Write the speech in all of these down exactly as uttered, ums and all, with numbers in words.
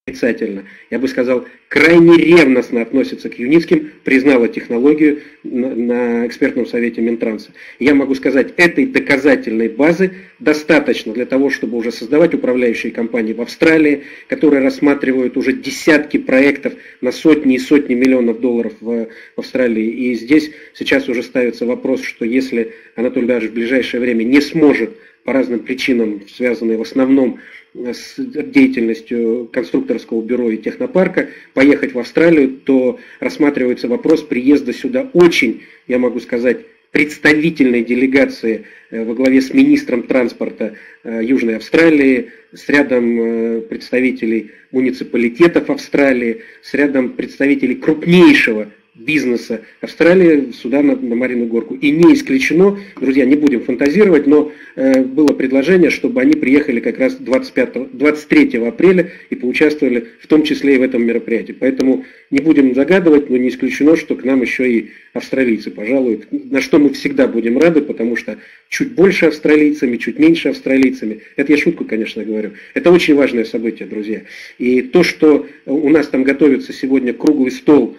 отрицательно, я бы сказал, крайне ревностно относится к Юницким, признала технологию на, на экспертном совете Минтранса. Я могу сказать, этой доказательной базы достаточно для того, чтобы уже создавать управляющие компании в Австралии, которые рассматривают уже десятки проектов на сотни и сотни миллионов долларов в, в Австралии. И здесь сейчас уже ставится вопрос, что если Анатолий даже в ближайшее время не сможет по разным причинам, связанные в основном с деятельностью конструкторского бюро и технопарка, поехать в Австралию, то рассматривается вопрос приезда сюда очень, я могу сказать, представительной делегации во главе с министром транспорта Южной Австралии, с рядом представителей муниципалитетов Австралии, с рядом представителей крупнейшего бизнеса Австралии сюда на, на Марьину горку. И не исключено, друзья, не будем фантазировать, но э, было предложение, чтобы они приехали как раз двадцать пятого, двадцать третьего апреля и поучаствовали в том числе и в этом мероприятии. Поэтому не будем загадывать, но не исключено, что к нам еще и австралийцы пожалуют, на что мы всегда будем рады, потому что чуть больше австралийцами, чуть меньше австралийцами, это я шутку, конечно, говорю, это очень важное событие, друзья. И то, что у нас там готовится сегодня круглый стол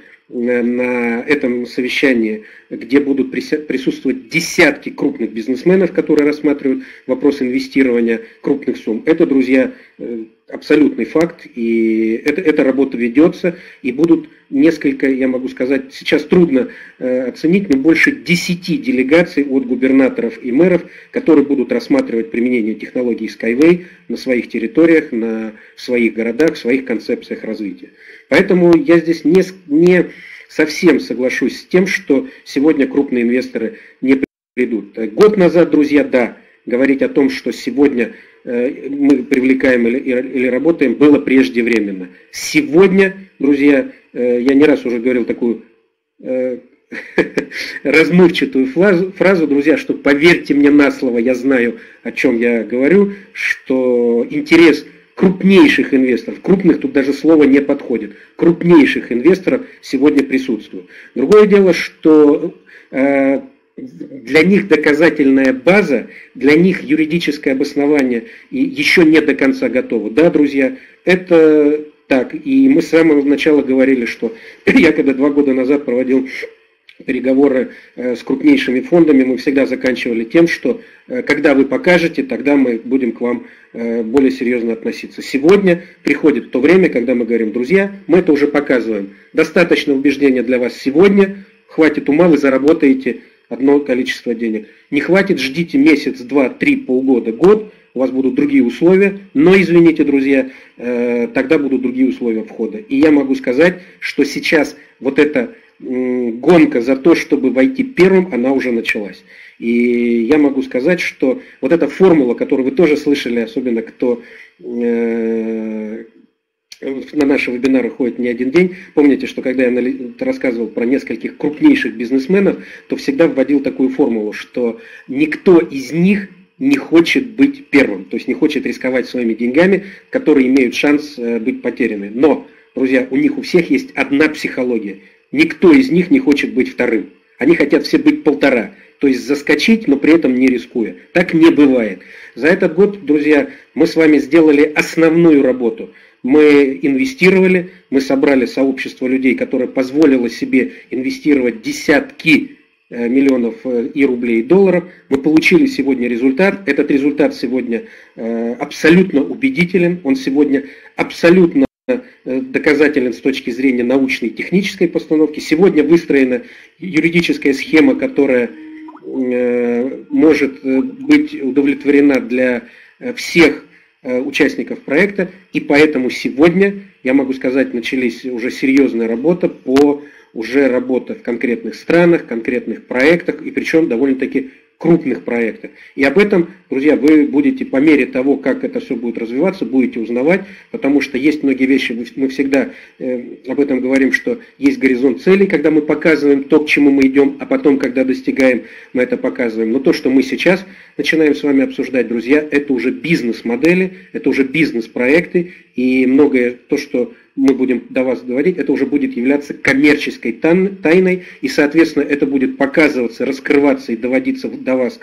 на этом совещании, где будут присутствовать десятки крупных бизнесменов, которые рассматривают вопрос инвестирования крупных сумм. Это, друзья, абсолютный факт, и это, эта работа ведется, и будут несколько, я могу сказать, сейчас трудно э, оценить, но больше десяти делегаций от губернаторов и мэров, которые будут рассматривать применение технологий Skyway на своих территориях, на, в своих городах, в своих концепциях развития. Поэтому я здесь не, не совсем соглашусь с тем, что сегодня крупные инвесторы не придут. Год назад, друзья, да, говорить о том, что сегодня мы привлекаем или, или работаем, было преждевременно. Сегодня, друзья, я не раз уже говорил такую э, размывчатую фразу, фразу, друзья, что поверьте мне на слово, я знаю, о чем я говорю, что интерес крупнейших инвесторов, крупных тут даже слово не подходит, крупнейших инвесторов сегодня присутствует. Другое дело, что э, для них доказательная база, для них юридическое обоснование и еще не до конца готово. Да, друзья, это так. И мы с самого начала говорили, что я когда два года назад проводил переговоры с крупнейшими фондами, мы всегда заканчивали тем, что когда вы покажете, тогда мы будем к вам более серьезно относиться. Сегодня приходит то время, когда мы говорим, друзья, мы это уже показываем. Достаточно убеждения для вас сегодня, хватит ума, вы заработаете одно количество денег. Не хватит, ждите месяц, два, три, полгода, год, у вас будут другие условия, но, извините, друзья, э, тогда будут другие условия входа. И я могу сказать, что сейчас вот эта э, гонка за то, чтобы войти первым, она уже началась. И я могу сказать, что вот эта формула, которую вы тоже слышали, особенно кто э, на наши вебинары ходит не один день. Помните, что когда я рассказывал про нескольких крупнейших бизнесменов, то всегда вводил такую формулу, что никто из них не хочет быть первым, то есть не хочет рисковать своими деньгами, которые имеют шанс быть потеряны. Но, друзья, у них у всех есть одна психология. Никто из них не хочет быть вторым. Они хотят все быть полтора. То есть заскочить, но при этом не рискуя. Так не бывает. За этот год, друзья, мы с вами сделали основную работу. Мы инвестировали, мы собрали сообщество людей, которое позволило себе инвестировать десятки миллионов и рублей, и долларов. Мы получили сегодня результат. Этот результат сегодня абсолютно убедителен. Он сегодня абсолютно доказателен с точки зрения научной и технической постановки. Сегодня выстроена юридическая схема, которая может быть удовлетворена для всех участников проекта, и поэтому сегодня, я могу сказать, начались уже серьезная работа по уже работа в конкретных странах, конкретных проектах, и причем довольно-таки крупных проектах. И об этом, друзья, вы будете по мере того, как это все будет развиваться, будете узнавать, потому что есть многие вещи, мы всегда э, об этом говорим, что есть горизонт целей, когда мы показываем то, к чему мы идем, а потом, когда достигаем, мы это показываем. Но то, что мы сейчас начинаем с вами обсуждать, друзья, это уже бизнес-модели, это уже бизнес-проекты, и многое то, что мы будем до вас говорить, это уже будет являться коммерческой тайной, и, соответственно, это будет показываться, раскрываться и доводиться до вас как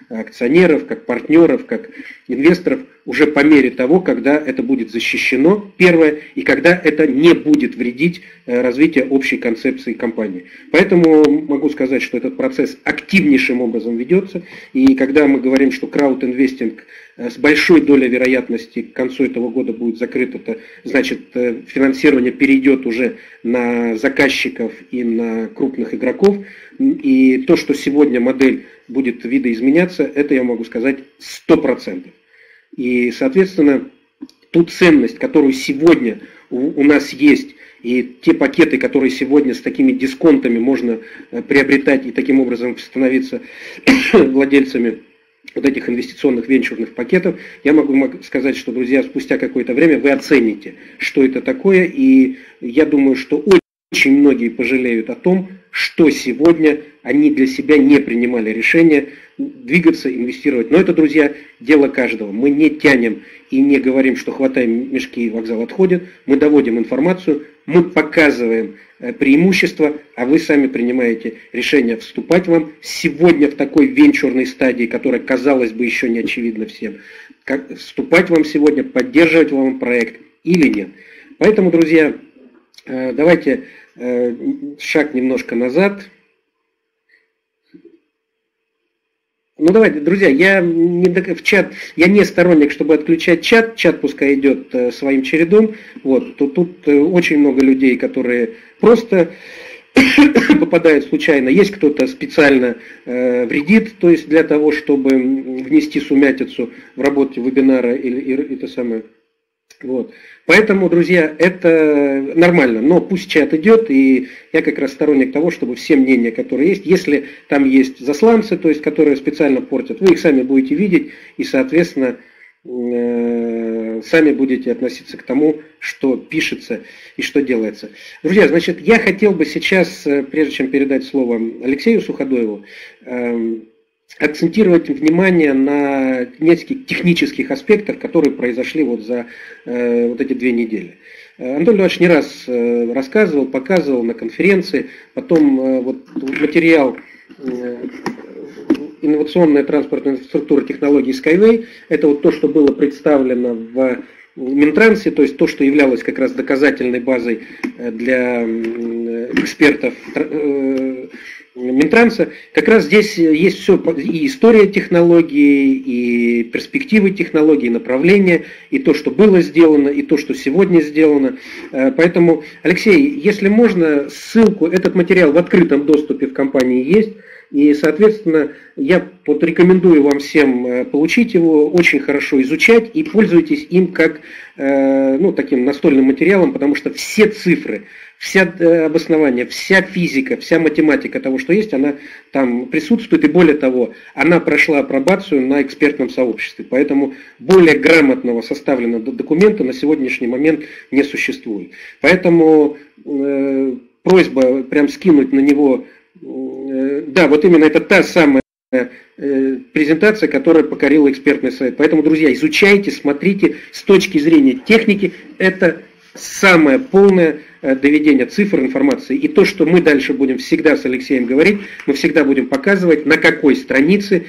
акционеров, как партнеров, как инвесторов уже по мере того, когда это будет защищено, первое, и когда это не будет вредить развитию общей концепции компании. Поэтому могу сказать, что этот процесс активнейшим образом ведется, и когда мы говорим, что краудинвестинг с большой долей вероятности к концу этого года будет закрыт, это значит, финансирование перейдет уже на заказчиков и на крупных игроков, и то, что сегодня модель будет видоизменяться, это я могу сказать сто процентов. И, соответственно, ту ценность, которую сегодня у нас есть, и те пакеты, которые сегодня с такими дисконтами можно приобретать и таким образом становиться владельцами вот этих инвестиционных венчурных пакетов, я могу сказать, что, друзья, спустя какое-то время вы оцените, что это такое, и я думаю, что очень многие пожалеют о том, что сегодня они для себя не принимали решение двигаться, инвестировать. Но это, друзья, дело каждого. Мы не тянем и не говорим, что хватаем мешки и вокзал отходит. Мы доводим информацию, мы показываем преимущества, а вы сами принимаете решение, вступать вам сегодня в такой венчурной стадии, которая, казалось бы, еще не очевидна всем. Как, вступать вам сегодня, поддерживать вам проект или нет. Поэтому, друзья, давайте шаг немножко назад. Ну давайте, друзья, я не в чат, я не сторонник, чтобы отключать чат, чат пускай идет э, своим чередом. Вот, тут, тут э, очень много людей, которые просто попадают случайно. Есть кто-то специально э, вредит, то есть для того, чтобы внести сумятицу в работе вебинара или, или это самое. Вот. Поэтому, друзья, это нормально, но пусть чат идет, и я как раз сторонник того, чтобы все мнения, которые есть, если там есть засланцы, то есть которые специально портят, вы их сами будете видеть, и, соответственно, сами будете относиться к тому, что пишется и что делается. Друзья, значит, я хотел бы сейчас, прежде чем передать слово Алексею Суходоеву, акцентировать внимание на нескольких технических аспектах, которые произошли вот за э, вот эти две недели. Антон Львович не раз э, рассказывал, показывал на конференции, потом э, вот материал э, «Инновационная транспортная инфраструктура технологий Skyway», это вот то, что было представлено в Минтрансе, то есть то, что являлось как раз доказательной базой для экспертов Минтранса. Как раз здесь есть все, и история технологий, и перспективы технологий, и направления, и то, что было сделано, и то, что сегодня сделано. Поэтому, Алексей, если можно, ссылку, этот материал в открытом доступе в компании есть. И, соответственно, я вот рекомендую вам всем получить его, очень хорошо изучать и пользуйтесь им как ну, таким настольным материалом, потому что все цифры, вся обоснование, вся физика, вся математика того, что есть, она там присутствует, и более того, она прошла апробацию на экспертном сообществе. Поэтому более грамотного составленного документа на сегодняшний момент не существует. Поэтому э, просьба прям скинуть на него. Да, вот именно это та самая презентация, которая покорила экспертный совет. Поэтому, друзья, изучайте, смотрите, с точки зрения техники, это самое полное доведение цифр, информации. И то, что мы дальше будем всегда с Алексеем говорить, мы всегда будем показывать, на какой странице,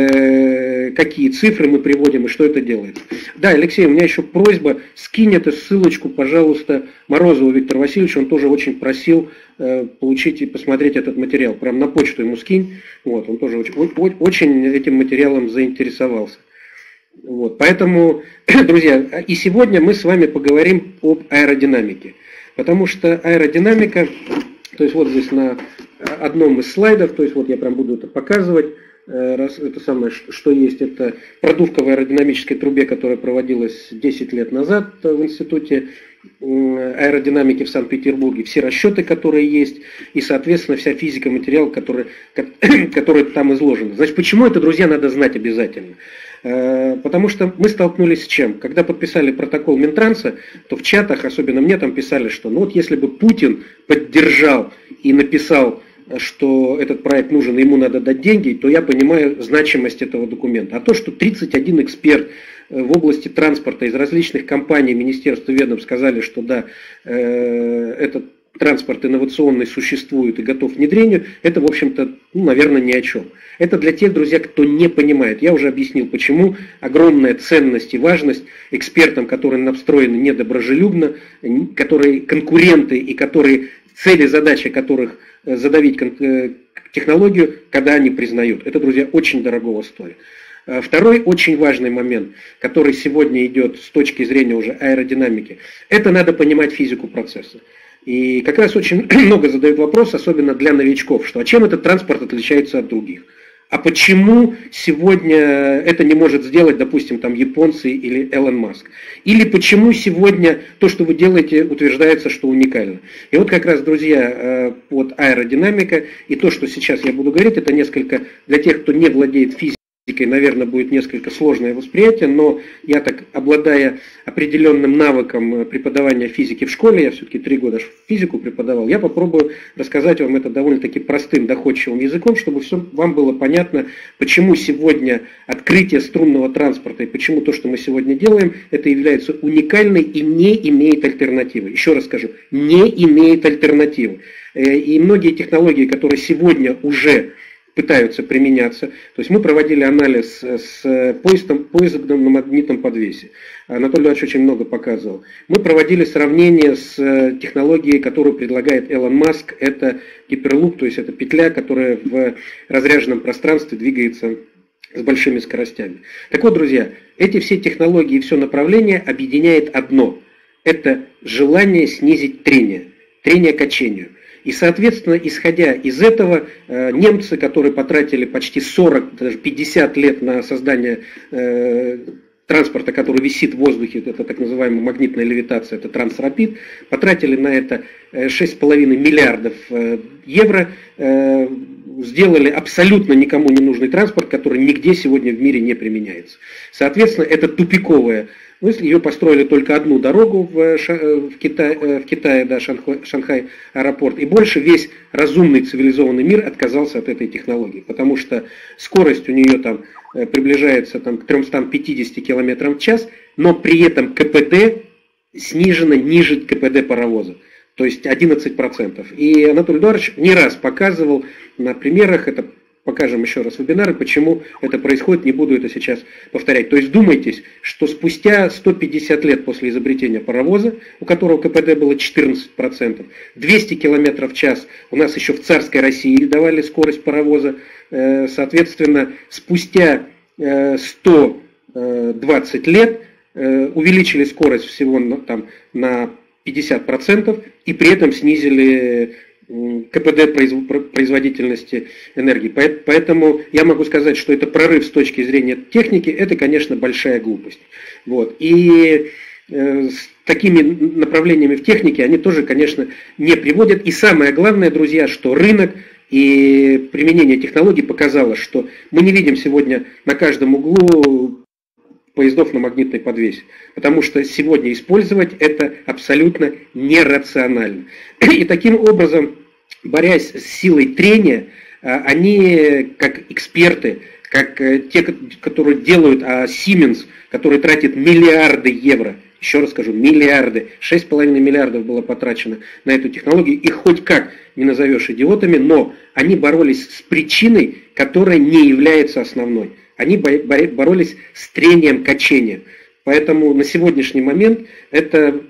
э, какие цифры мы приводим и что это делается. Да, Алексей, у меня еще просьба, скинь эту ссылочку, пожалуйста, Морозову Виктору Васильевичу, он тоже очень просил э, получить и посмотреть этот материал. Прям на почту ему скинь, вот, он тоже очень, очень этим материалом заинтересовался. Вот, поэтому, друзья, и сегодня мы с вами поговорим об аэродинамике. Потому что аэродинамика, то есть вот здесь на одном из слайдов, то есть вот я прям буду это показывать, это самое, что есть, это продувка в аэродинамической трубе, которая проводилась десять лет назад в Институте аэродинамики в Санкт-Петербурге, все расчеты, которые есть, и, соответственно, вся физика материала, который, который там изложен. Значит, почему это, друзья, надо знать обязательно? Потому что мы столкнулись с чем? Когда подписали протокол Минтранса, то в чатах, особенно мне там писали, что ну вот если бы Путин поддержал и написал, что этот проект нужен, и ему надо дать деньги, то я понимаю значимость этого документа. А то, что тридцать один эксперт в области транспорта из различных компаний, министерств и ведомств сказали, что да, этот транспорт инновационный существует и готов к внедрению, это, в общем-то, ну, наверное, ни о чем. Это для тех, друзья, кто не понимает. Я уже объяснил, почему огромная ценность и важность экспертам, которые настроены недоброжелюбно, которые конкуренты и которые цели, задачи которых задавить технологию, когда они признают. Это, друзья, очень дорогого стоит. Второй очень важный момент, который сегодня идет с точки зрения уже аэродинамики, это надо понимать физику процесса. И как раз очень много задают вопрос, особенно для новичков, что а чем этот транспорт отличается от других? А почему сегодня это не может сделать, допустим, там японцы или Элон Маск? Или почему сегодня то, что вы делаете, утверждается, что уникально? И вот как раз, друзья, вот аэродинамика и то, что сейчас я буду говорить, это несколько для тех, кто не владеет физикой, наверное, будет несколько сложное восприятие, но я так, обладая определенным навыком преподавания физики в школе, я все-таки три года физику преподавал, я попробую рассказать вам это довольно-таки простым, доходчивым языком, чтобы все вам было понятно, почему сегодня открытие струнного транспорта и почему то, что мы сегодня делаем, это является уникальной и не имеет альтернативы. Еще раз скажу, не имеет альтернативы. И многие технологии, которые сегодня уже пытаются применяться. То есть мы проводили анализ с поездом, поездом на магнитном подвесе. Анатолий Иванович очень много показывал. Мы проводили сравнение с технологией, которую предлагает Элон Маск. Это гиперлуп, то есть это петля, которая в разряженном пространстве двигается с большими скоростями. Так вот, друзья, эти все технологии и все направление объединяет одно. Это желание снизить трение, трение качению. И, соответственно, исходя из этого, немцы, которые потратили почти сорок, даже пятьдесят лет на создание э, транспорта, который висит в воздухе, это так называемая магнитная левитация, это Трансрапид, потратили на это шесть с половиной миллиардов евро, э, сделали абсолютно никому не нужный транспорт, который нигде сегодня в мире не применяется. Соответственно, это тупиковая. Ну, если ее построили только одну дорогу в, в Китае, в Китае да, Шанхай, Шанхай аэропорт, и больше весь разумный цивилизованный мир отказался от этой технологии, потому что скорость у нее там приближается там, к трёмстам пятидесяти километрам в час, но при этом КПД снижено ниже КПД паровоза, то есть одиннадцать процентов. И Анатолий Эдуардович не раз показывал на примерах, это покажем еще раз вебинары, почему это происходит, не буду это сейчас повторять. То есть вдумайтесь, что спустя сто пятьдесят лет после изобретения паровоза, у которого КПД было четырнадцать процентов, двести километров в час у нас еще в царской России давали скорость паровоза, соответственно, спустя сто двадцать лет увеличили скорость всего там, на пятьдесят процентов и при этом снизили КПД производительности энергии. Поэтому я могу сказать, что это прорыв с точки зрения техники, это, конечно, большая глупость. Вот. И э, с такими направлениями в технике они тоже, конечно, не приводят. И самое главное, друзья, что рынок и применение технологий показало, что мы не видим сегодня на каждом углу поездов на магнитной подвесе. Потому что сегодня использовать это абсолютно нерационально. И таким образом, борясь с силой трения, они, как эксперты, как те, которые делают, а Siemens, который тратит миллиарды евро, еще раз скажу, миллиарды, шесть с половиной миллиардов было потрачено на эту технологию, их хоть как не назовешь идиотами, но они боролись с причиной, которая не является основной. Они боролись с трением качения. Поэтому на сегодняшний момент это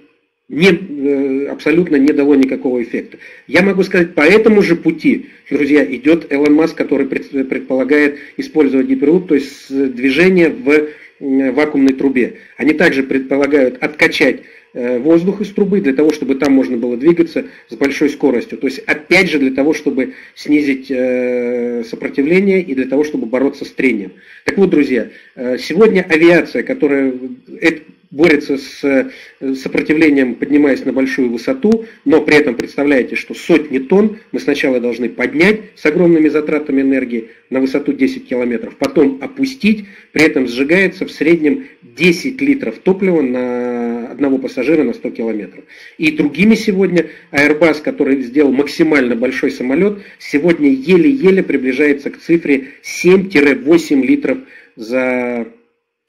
не, абсолютно не дало никакого эффекта. Я могу сказать, по этому же пути, друзья, идет Элон Маск, который предполагает использовать гиперлуп, то есть движение в вакуумной трубе. Они также предполагают откачать воздух из трубы для того, чтобы там можно было двигаться с большой скоростью. То есть опять же для того, чтобы снизить сопротивление и для того, чтобы бороться с трением. Так вот, друзья, сегодня авиация, которая борется с сопротивлением, поднимаясь на большую высоту, но при этом представляете, что сотни тонн мы сначала должны поднять с огромными затратами энергии на высоту десять километров, потом опустить, при этом сжигается в среднем десять литров топлива на одного пассажира на сто километров. И другими сегодня Airbus, который сделал максимально большой самолет, сегодня еле-еле приближается к цифре семь-восемь литров за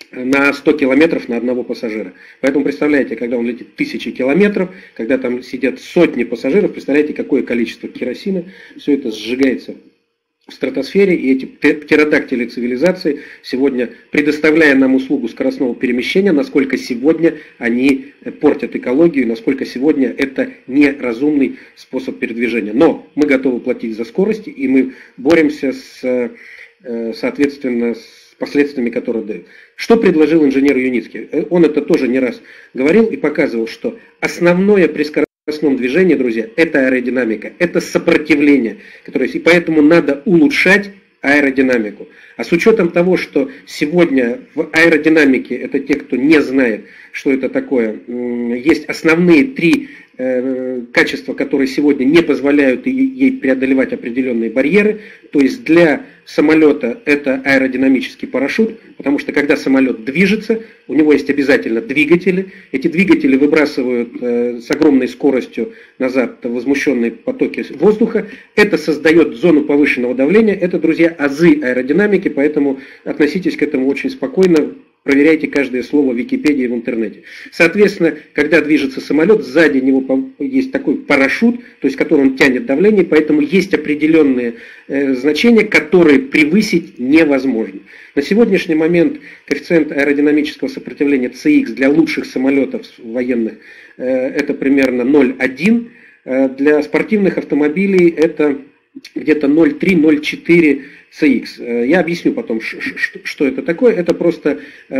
на сто километров на одного пассажира. Поэтому представляете, когда он летит тысячи километров, когда там сидят сотни пассажиров, представляете, какое количество керосина, все это сжигается в стратосфере, и эти птеродактили цивилизации сегодня, предоставляя нам услугу скоростного перемещения, насколько сегодня они портят экологию, насколько сегодня это неразумный способ передвижения. Но мы готовы платить за скорость, и мы боремся с, соответственно, с последствиями, которые дают. Что предложил инженер Юницкий? Он это тоже не раз говорил и показывал, что основное при скоростном движении, друзья, это аэродинамика, это сопротивление, которое есть, и поэтому надо улучшать аэродинамику. А с учетом того, что сегодня в аэродинамике, это те, кто не знает, что это такое, есть основные три качества, которые сегодня не позволяют ей преодолевать определенные барьеры. То есть для самолета это аэродинамический парашют, потому что когда самолет движется, у него есть обязательно двигатели. Эти двигатели выбрасывают с огромной скоростью назад возмущенные потоки воздуха. Это создает зону повышенного давления. Это, друзья, азы аэродинамики, поэтому относитесь к этому очень спокойно. Проверяйте каждое слово в Википедии, в интернете. Соответственно, когда движется самолет, сзади него есть такой парашют, то есть который он тянет давление, поэтому есть определенные э, значения, которые превысить невозможно. На сегодняшний момент коэффициент аэродинамического сопротивления си икс для лучших самолетов военных э, это примерно ноль целых один. Э, для спортивных автомобилей это где-то ноль целых три - ноль целых четыре си икс. Я объясню потом, что это такое. Это просто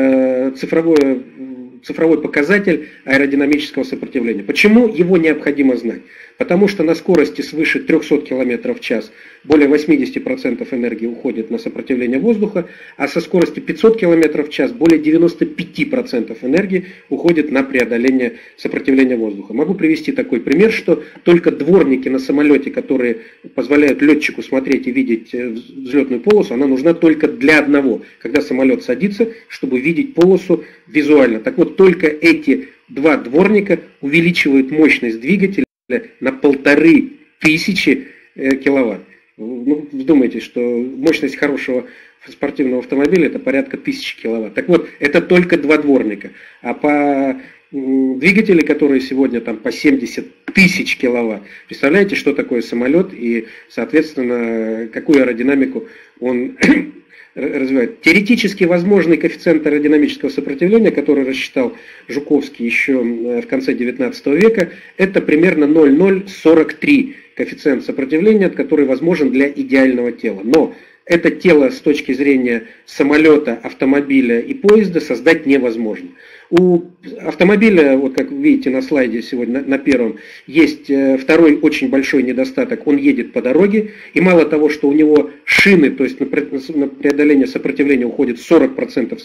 цифровой, цифровой показатель аэродинамического сопротивления. Почему его необходимо знать? Потому что на скорости свыше трёхсот километров в час более восемьдесят процентов энергии уходит на сопротивление воздуха, а со скорости пятьсот километров в час более девяноста пяти процентов энергии уходит на преодоление сопротивления воздуха. Могу привести такой пример, что только дворники на самолете, которые позволяют летчику смотреть и видеть взлетную полосу, она нужна только для одного, когда самолет садится, чтобы видеть полосу визуально. Так вот, только эти два дворника увеличивают мощность двигателя на полторы тысячи киловатт. Ну, вдумайтесь, что мощность хорошего спортивного автомобиля это порядка тысячи киловатт. Так вот, это только два дворника. А по двигатели, которые сегодня там по семьдесят тысяч киловатт, представляете, что такое самолет и, соответственно, какую аэродинамику он развивает. Теоретически возможный коэффициент аэродинамического сопротивления, который рассчитал Жуковский еще в конце девятнадцатого века, это примерно ноль целых ноль сорок три коэффициент сопротивления, который возможен для идеального тела. Но это тело с точки зрения самолета, автомобиля и поезда создать невозможно. У автомобиля, вот как видите на слайде сегодня, на, на первом, есть второй очень большой недостаток. Он едет по дороге, и мало того, что у него шины, то есть на преодоление сопротивления уходит сорок процентов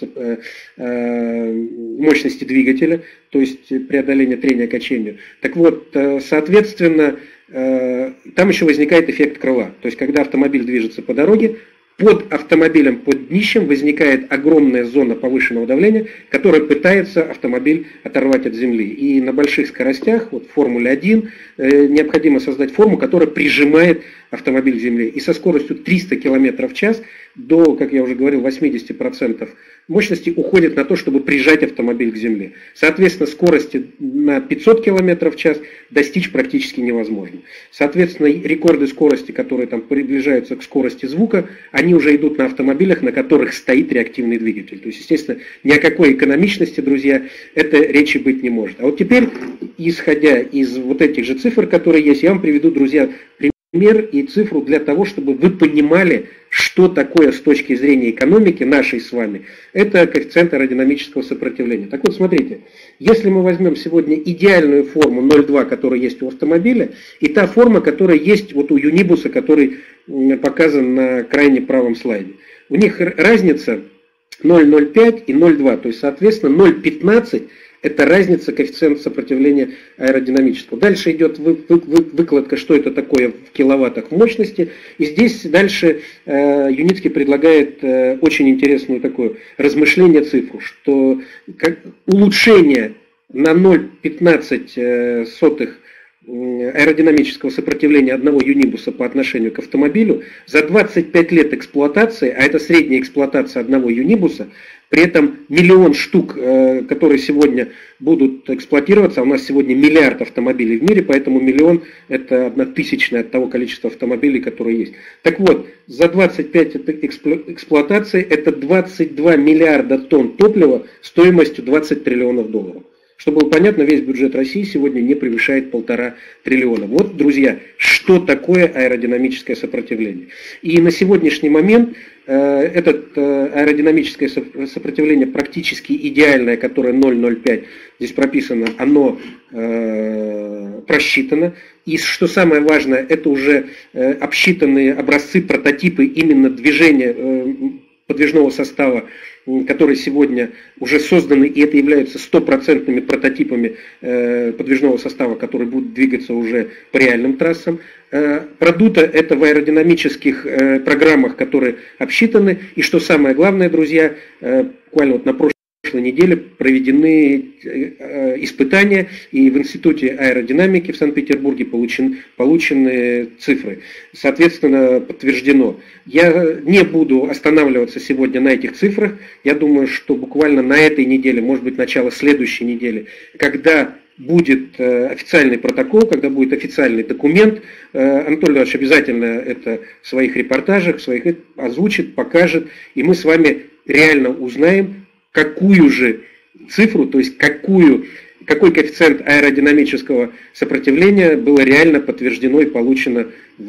мощности двигателя, то есть преодоление трения качению. Так вот, соответственно, там еще возникает эффект крыла. То есть, когда автомобиль движется по дороге, под автомобилем, под днищем возникает огромная зона повышенного давления, которая пытается автомобиль оторвать от земли. И на больших скоростях, вот в Формуле один, э, необходимо создать форму, которая прижимает автомобиль к земле. И со скоростью триста километров в час до, как я уже говорил, восемьдесят процентов мощности уходит на то, чтобы прижать автомобиль к земле. Соответственно, скорости на пятьсот километров в час достичь практически невозможно. Соответственно, рекорды скорости, которые там приближаются к скорости звука, они уже идут на автомобилях, на которых стоит реактивный двигатель. То есть, естественно, ни о какой экономичности, друзья, это речи быть не может. А вот теперь, исходя из вот этих же цифр, которые есть, я вам приведу, друзья, пример и цифру для того, чтобы вы понимали, что такое с точки зрения экономики нашей с вами, это коэффициент аэродинамического сопротивления. Так вот, смотрите, если мы возьмем сегодня идеальную форму ноль целых два, которая есть у автомобиля, и та форма, которая есть вот у Юнибуса, который показан на крайне правом слайде. У них разница ноль целых ноль пять и ноль целых два, то есть, соответственно, ноль целых пятнадцать это разница коэффициента сопротивления аэродинамического. Дальше идет вы, вы, вы, выкладка, что это такое в киловаттах мощности. И здесь дальше э, Юницкий предлагает э, очень интересную такое размышление цифру, что как, улучшение на ноль целых пятнадцать сотых аэродинамического сопротивления одного юнибуса по отношению к автомобилю, за двадцать пять лет эксплуатации, а это средняя эксплуатация одного юнибуса, при этом миллион штук, которые сегодня будут эксплуатироваться, а у нас сегодня миллиард автомобилей в мире, поэтому миллион это одна тысячная от того количества автомобилей, которые есть. Так вот, за двадцать пять эксплуатаций это двадцать два миллиарда тонн топлива стоимостью двадцать триллионов долларов. Чтобы было понятно, весь бюджет России сегодня не превышает полтора триллиона. Вот, друзья, что такое аэродинамическое сопротивление. И на сегодняшний момент э, это э, аэродинамическое сопротивление практически идеальное, которое ноль целых ноль пять, здесь прописано, оно э, просчитано. И что самое важное, это уже э, обсчитанные образцы, прототипы именно движения э, подвижного состава, которые сегодня уже созданы, и это являются стопроцентными прототипами э, подвижного состава, который будет двигаться уже по реальным трассам. Э, продуто это в аэродинамических э, программах, которые обсчитаны. И что самое главное, друзья, э, буквально вот на прошлой неделе проведены э, испытания, и в Институте аэродинамики в Санкт-Петербурге получен, получены цифры. Соответственно, подтверждено. Я не буду останавливаться сегодня на этих цифрах. Я думаю, что буквально на этой неделе, может быть, начало следующей недели, когда будет официальный протокол, когда будет официальный документ, Анатолий Иванович обязательно это в своих репортажах, в своих озвучит, покажет, и мы с вами реально узнаем, какую же цифру, то есть какую, какой коэффициент аэродинамического сопротивления было реально подтверждено и получено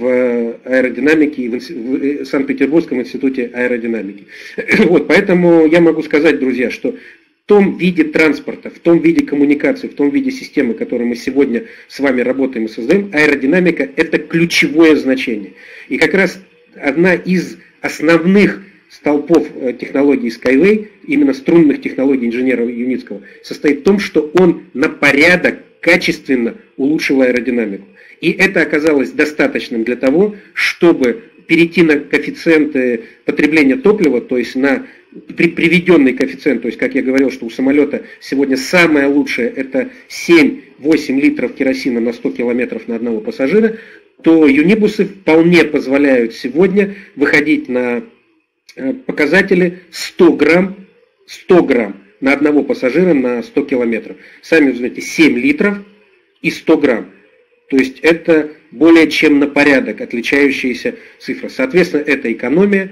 в аэродинамике и в Санкт-Петербургском институте аэродинамики. Вот, поэтому я могу сказать, друзья, что в том виде транспорта, в том виде коммуникации, в том виде системы, которой мы сегодня с вами работаем и создаем, аэродинамика – это ключевое значение. И как раз одна из основных столпов технологий Skyway, именно струнных технологий инженера Юницкого, состоит в том, что он на порядок качественно улучшил аэродинамику. И это оказалось достаточным для того, чтобы перейти на коэффициенты потребления топлива, то есть на при, приведенный коэффициент, то есть, как я говорил, что у самолета сегодня самое лучшее это семь-восемь литров керосина на сто километров на одного пассажира, то юнибусы вполне позволяют сегодня выходить на показатели сто грамм, сто грамм на одного пассажира на сто километров. Сами знаете, семь литров и сто грамм. То есть это более чем на порядок отличающиеся цифры. Соответственно, это экономия,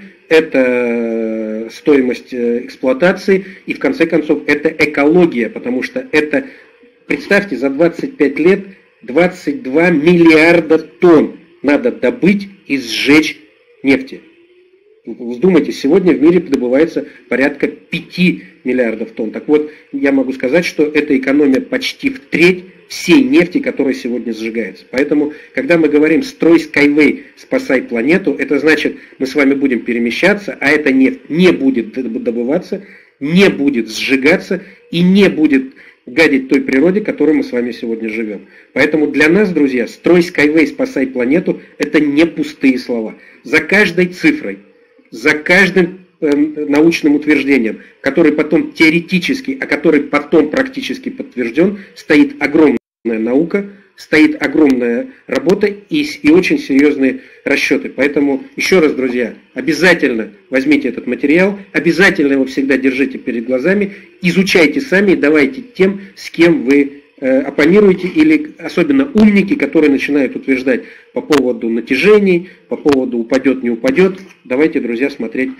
это стоимость эксплуатации и в конце концов это экология, потому что это, представьте, за двадцать пять лет двадцать два миллиарда тонн надо добыть и сжечь нефти. Вздумайте, сегодня в мире добывается порядка пяти миллиардов тонн. Так вот, я могу сказать, что это экономия почти в треть всей нефти, которая сегодня сжигается. Поэтому, когда мы говорим «строй Skyway, спасай планету», это значит, мы с вами будем перемещаться, а эта нефть не будет добываться, не будет сжигаться и не будет гадить той природе, в которой мы с вами сегодня живем. Поэтому для нас, друзья, «строй Skyway, спасай планету» – это не пустые слова. За каждой цифрой, за каждым э, научным утверждением, который потом теоретически, а который потом практически подтвержден, стоит огромная наука, стоит огромная работа и, и очень серьезные расчеты. Поэтому еще раз, друзья, обязательно возьмите этот материал, обязательно его всегда держите перед глазами, изучайте сами и давайте тем, с кем вы оппонируете, или особенно умники, которые начинают утверждать по поводу натяжений, по поводу упадет, не упадет. Давайте, друзья, смотреть.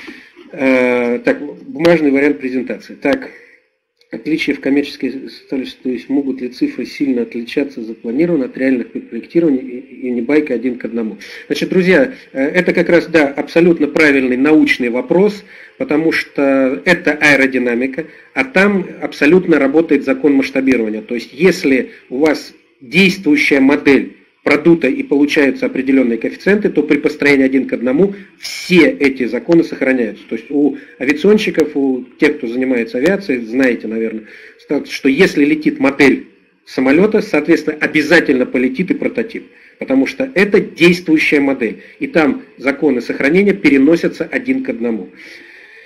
Э, так, бумажный вариант презентации. Так, отличия в коммерческой составляющей, то есть могут ли цифры сильно отличаться запланированно от реальных при проектировании и не байка один к одному. Значит, друзья, это как раз, да, абсолютно правильный научный вопрос, потому что это аэродинамика, а там абсолютно работает закон масштабирования. То есть, если у вас действующая модель продута и получаются определенные коэффициенты, то при построении один к одному все эти законы сохраняются. То есть у авиационщиков, у тех, кто занимается авиацией, знаете, наверное, что если летит модель самолета, соответственно, обязательно полетит и прототип. Потому что это действующая модель. И там законы сохранения переносятся один к одному.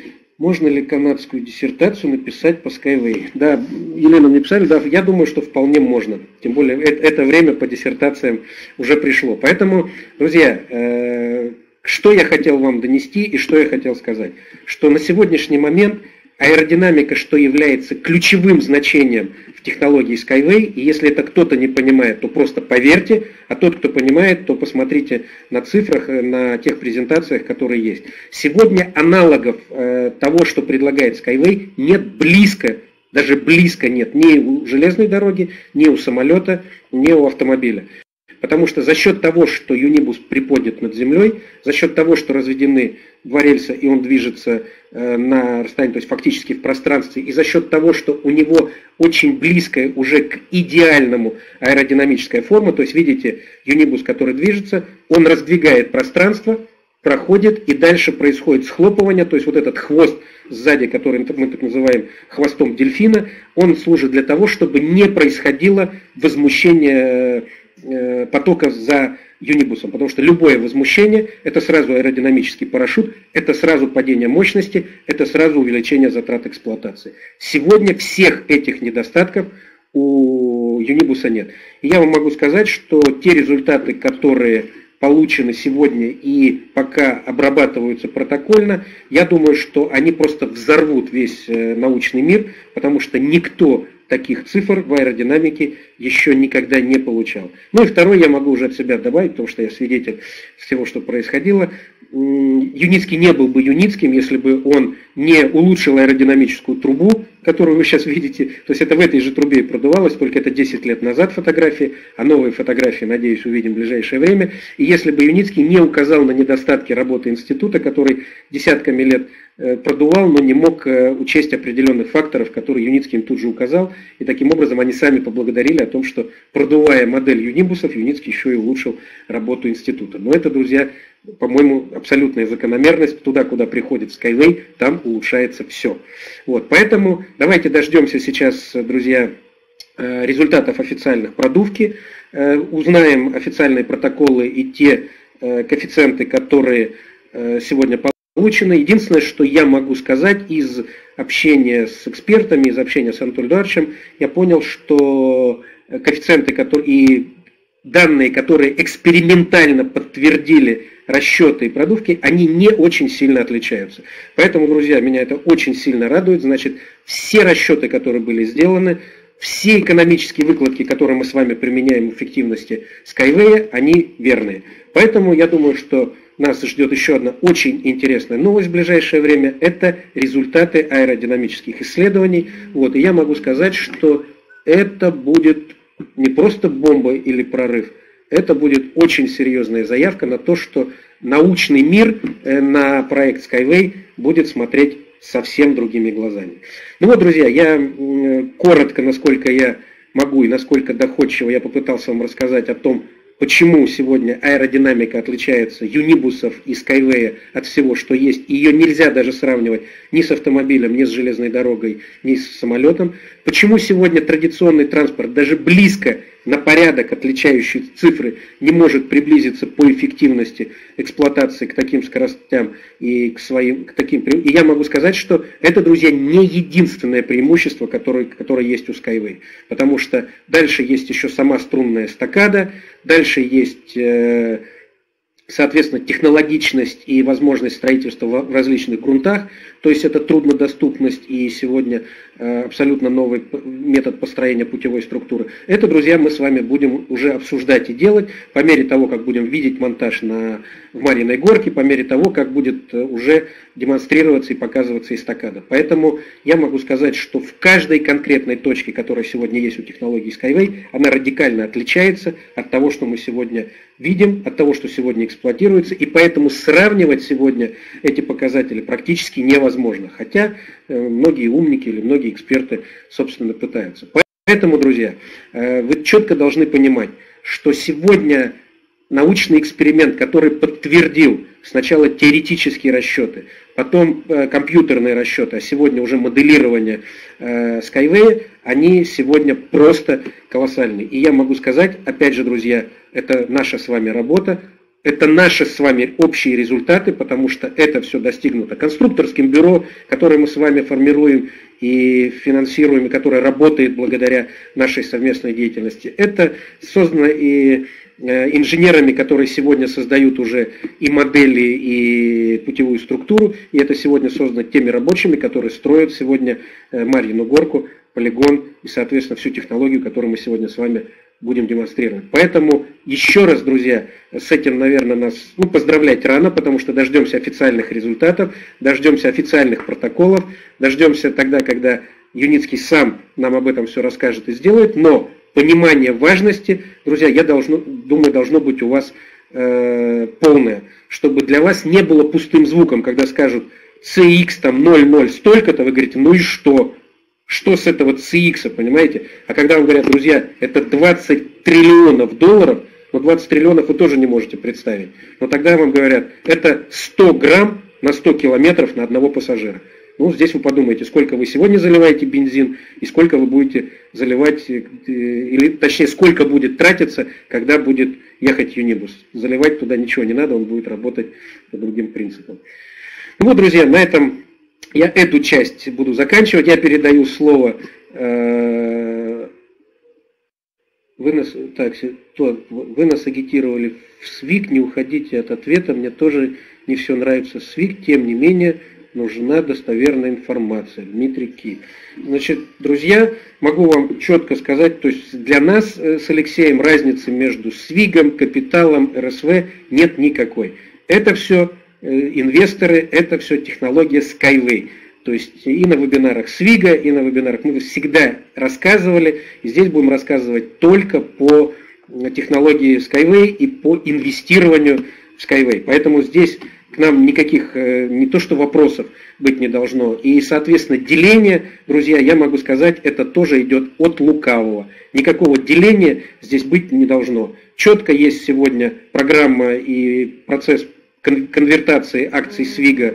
Можно ли канадскую диссертацию написать по Skyway? Да, Елена, мне писали, да, я думаю, что вполне можно. Тем более, это, это время по диссертациям уже пришло. Поэтому, друзья, э, что я хотел вам донести и что я хотел сказать? Что на сегодняшний момент аэродинамика, что является ключевым значением в технологии Skyway, и если это кто-то не понимает, то просто поверьте, а тот, кто понимает, то посмотрите на цифрах, на тех презентациях, которые есть. Сегодня аналогов э, того, что предлагает Skyway, нет близко, даже близко нет ни у железной дороги, ни у самолета, ни у автомобиля. Потому что за счет того, что Юнибус приподнят над землей, за счет того, что разведены два рельса и он движется э, на расстоянии, то есть фактически в пространстве, и за счет того, что у него очень близкая уже к идеальному аэродинамическая форма, то есть видите, Юнибус, который движется, он раздвигает пространство, проходит, и дальше происходит схлопывание, то есть вот этот хвост сзади, который мы так называем хвостом дельфина, он служит для того, чтобы не происходило возмущение потока за Юнибусом, потому что любое возмущение – это сразу аэродинамический парашют, это сразу падение мощности, это сразу увеличение затрат эксплуатации. Сегодня всех этих недостатков у Юнибуса нет. И я вам могу сказать, что те результаты, которые получены сегодня и пока обрабатываются протокольно, я думаю, что они просто взорвут весь научный мир, потому что никто таких цифр в аэродинамике еще никогда не получал. Ну и второй я могу уже от себя добавить, потому что я свидетель всего, что происходило. Юницкий не был бы Юницким, если бы он не улучшил аэродинамическую трубу, которую вы сейчас видите. То есть это в этой же трубе и продувалось, только это десять лет назад фотографии, а новые фотографии, надеюсь, увидим в ближайшее время. И если бы Юницкий не указал на недостатки работы института, который десятками лет продувал, но не мог учесть определенных факторов, которые Юницкий им тут же указал, и таким образом они сами поблагодарили о том, что, продувая модель Юнибусов, Юницкий еще и улучшил работу института. Но это, друзья, по-моему, абсолютная закономерность. Туда, куда приходит Skyway, там улучшается все. Вот, поэтому давайте дождемся сейчас, друзья, результатов официальных продувки, узнаем официальные протоколы и те коэффициенты, которые сегодня получены. Единственное, что я могу сказать из общения с экспертами, из общения с Анатолием Эдуардовичем, я понял, что коэффициенты которые, и данные, которые экспериментально подтвердили расчеты и продувки, они не очень сильно отличаются. Поэтому, друзья, меня это очень сильно радует. Значит, все расчеты, которые были сделаны, все экономические выкладки, которые мы с вами применяем в эффективности Skyway, они верные. Поэтому я думаю, что нас ждет еще одна очень интересная новость в ближайшее время. Это результаты аэродинамических исследований. Вот, и я могу сказать, что это будет не просто бомба или прорыв, это будет очень серьезная заявка на то, что научный мир на проект Skyway будет смотреть совсем другими глазами. Ну вот, друзья, я коротко, насколько я могу и насколько доходчиво, я попытался вам рассказать о том, почему сегодня аэродинамика отличается Юнибусов и Skyway от всего, что есть. Ее нельзя даже сравнивать ни с автомобилем, ни с железной дорогой, ни с самолетом. Почему сегодня традиционный транспорт даже близко на порядок отличающий цифры не может приблизиться по эффективности эксплуатации к таким скоростям и к своим к таким. И я могу сказать, что это, друзья, не единственное преимущество, которое, которое есть у Skyway. Потому что дальше есть еще сама струнная эстакада, дальше есть, соответственно, технологичность и возможность строительства в различных грунтах. То есть это труднодоступность и сегодня абсолютно новый метод построения путевой структуры. Это, друзья, мы с вами будем уже обсуждать и делать по мере того, как будем видеть монтаж на, в Марьиной горке, по мере того, как будет уже демонстрироваться и показываться эстакада. Поэтому я могу сказать, что в каждой конкретной точке, которая сегодня есть у технологии Skyway, она радикально отличается от того, что мы сегодня видим, от того, что сегодня эксплуатируется, и поэтому сравнивать сегодня эти показатели практически невозможно. Хотя многие умники или многие эксперты, собственно, пытаются. Поэтому, друзья, вы четко должны понимать, что сегодня научный эксперимент, который подтвердил сначала теоретические расчеты, потом компьютерные расчеты, а сегодня уже моделирование Skyway, они сегодня просто колоссальные. И я могу сказать, опять же, друзья, это наша с вами работа, это наши с вами общие результаты, потому что это все достигнуто конструкторским бюро, которое мы с вами формируем и финансируем, и которое работает благодаря нашей совместной деятельности. Это создано и инженерами, которые сегодня создают уже и модели, и путевую структуру, и это сегодня создано теми рабочими, которые строят сегодня Марьину горку, полигон и, соответственно, всю технологию, которую мы сегодня с вами будем демонстрировать. Поэтому еще раз, друзья, с этим, наверное, нас ну, поздравлять рано, потому что дождемся официальных результатов, дождемся официальных протоколов, дождемся тогда, когда Юницкий сам нам об этом все расскажет и сделает, но понимание важности, друзья, я должно, думаю, должно быть у вас э, полное, чтобы для вас не было пустым звуком, когда скажут си икс там ноль ноль столько-то, вы говорите, ну и что? Что с этого си икс, понимаете? А когда вам говорят, друзья, это двадцать триллионов долларов, но двадцать триллионов вы тоже не можете представить. Но тогда вам говорят, это сто грамм на сто километров на одного пассажира. Ну, здесь вы подумаете, сколько вы сегодня заливаете бензин и сколько вы будете заливать, или точнее, сколько будет тратиться, когда будет ехать Юнибус. Заливать туда ничего не надо, он будет работать по другим принципам. Ну вот, друзья, на этом я эту часть буду заканчивать. Я передаю слово. Э, вы, нас, так, то, вы нас агитировали в СВИК, не уходите от ответа. Мне тоже не все нравится в СВИК, тем не менее нужна достоверная информация. Дмитрий Ки. Значит, друзья, могу вам четко сказать, то есть для нас с Алексеем разницы между СВИГом, Капиталом, эр эс вэ нет никакой. Это все инвесторы, это все технология Skyway. То есть и на вебинарах СВИГа, и на вебинарах мы всегда рассказывали, и здесь будем рассказывать только по технологии Skyway и по инвестированию в Skyway. Поэтому здесь к нам никаких, не то что вопросов быть не должно. И, соответственно, деление, друзья, я могу сказать, это тоже идет от лукавого. Никакого деления здесь быть не должно. Четко есть сегодня программа и процесс конвертации акций СВИГа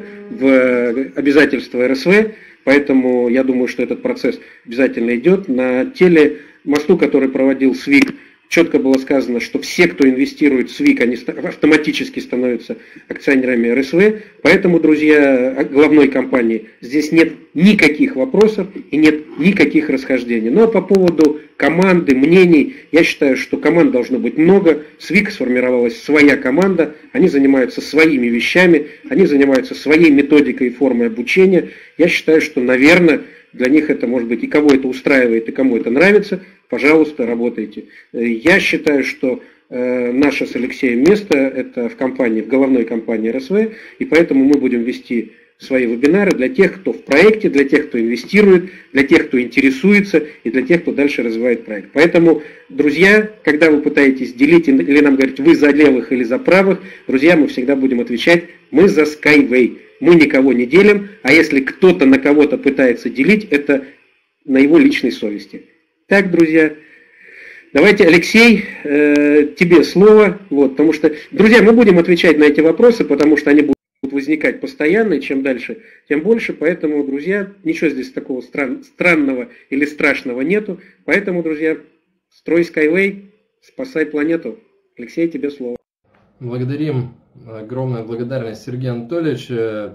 в обязательства эр эс вэ, поэтому я думаю, что этот процесс обязательно идет. На телемосту, который проводил СВИГ, четко было сказано, что все, кто инвестирует в СВИГ, они автоматически становятся акционерами эр эс вэ. Поэтому, друзья, главной компании здесь нет никаких вопросов и нет никаких расхождений. Ну а по поводу команды, мнений, я считаю, что команд должно быть много. В СВИГ сформировалась своя команда, они занимаются своими вещами, они занимаются своей методикой и формой обучения. Я считаю, что, наверное, для них это может быть и кого это устраивает, и кому это нравится, пожалуйста, работайте. Я считаю, что э, наше с Алексеем место это в компании, в головной компании эр эс вэ, и поэтому мы будем вести свои вебинары для тех, кто в проекте, для тех, кто инвестирует, для тех, кто интересуется и для тех, кто дальше развивает проект. Поэтому, друзья, когда вы пытаетесь делить или нам говорить, вы за левых или за правых, друзья, мы всегда будем отвечать, мы за Skyway. Мы никого не делим, а если кто-то на кого-то пытается делить, это на его личной совести. Так, друзья, давайте, Алексей, э, тебе слово, вот, потому что, друзья, мы будем отвечать на эти вопросы, потому что они будут возникать постоянно, и чем дальше, тем больше, поэтому, друзья, ничего здесь такого стран, странного или страшного нету, поэтому, друзья, строй Skyway, спасай планету. Алексей, тебе слово. Благодарим. Огромная благодарность, Сергей Анатольевич.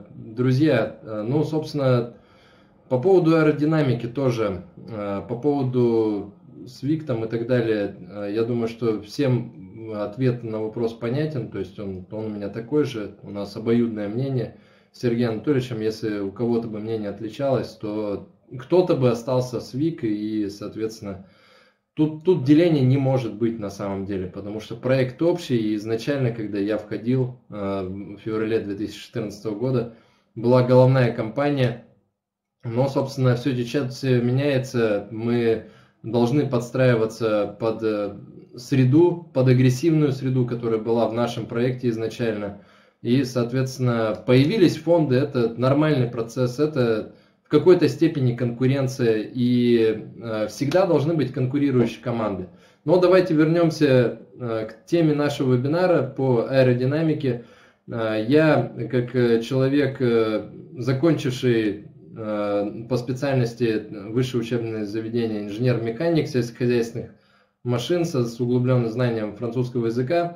Друзья, ну, собственно, по поводу аэродинамики тоже, по поводу СВИГ там и так далее, я думаю, что всем ответ на вопрос понятен, то есть он, он у меня такой же, у нас обоюдное мнение с Сергеем Анатольевичем, если у кого-то бы мнение отличалось, то кто-то бы остался СВИГ и, соответственно, Тут, тут деления не может быть на самом деле, потому что проект общий, и изначально, когда я входил э, в феврале две тысячи четырнадцатого года, была головная компания, но, собственно, все сейчас все меняется, мы должны подстраиваться под э, среду, под агрессивную среду, которая была в нашем проекте изначально, и, соответственно, появились фонды, это нормальный процесс, это в какой-то степени конкуренция, и э, всегда должны быть конкурирующие команды. Но давайте вернемся э, к теме нашего вебинара по аэродинамике. Э, я, как человек, э, закончивший э, по специальности высшее учебное заведение инженер-механик сельскохозяйственных машин с углубленным знанием французского языка,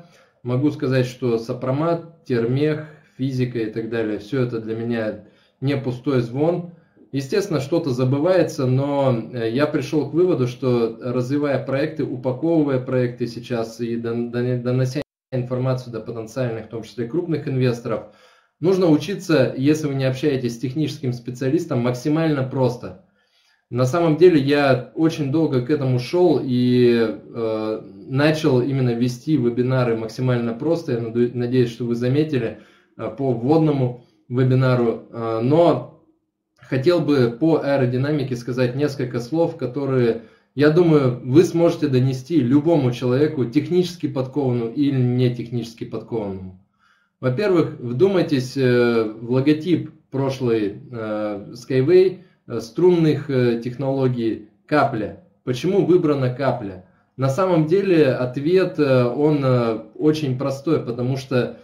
могу сказать, что сопромат, термех, физика и так далее, все это для меня не пустой звон. Естественно, что-то забывается, но я пришел к выводу, что развивая проекты, упаковывая проекты сейчас и донося информацию до потенциальных, в том числе крупных инвесторов, нужно учиться, если вы не общаетесь с техническим специалистом, максимально просто. На самом деле я очень долго к этому шел и э, начал именно вести вебинары максимально просто. Я надеюсь, что вы заметили э, по вводному вебинару. Э, но хотел бы по аэродинамике сказать несколько слов, которые, я думаю, вы сможете донести любому человеку, технически подкованному или не технически подкованному. Во-первых, вдумайтесь э, в логотип прошлой э, Skyway, струнных технологий капля. Почему выбрана капля? На самом деле ответ он очень простой, потому что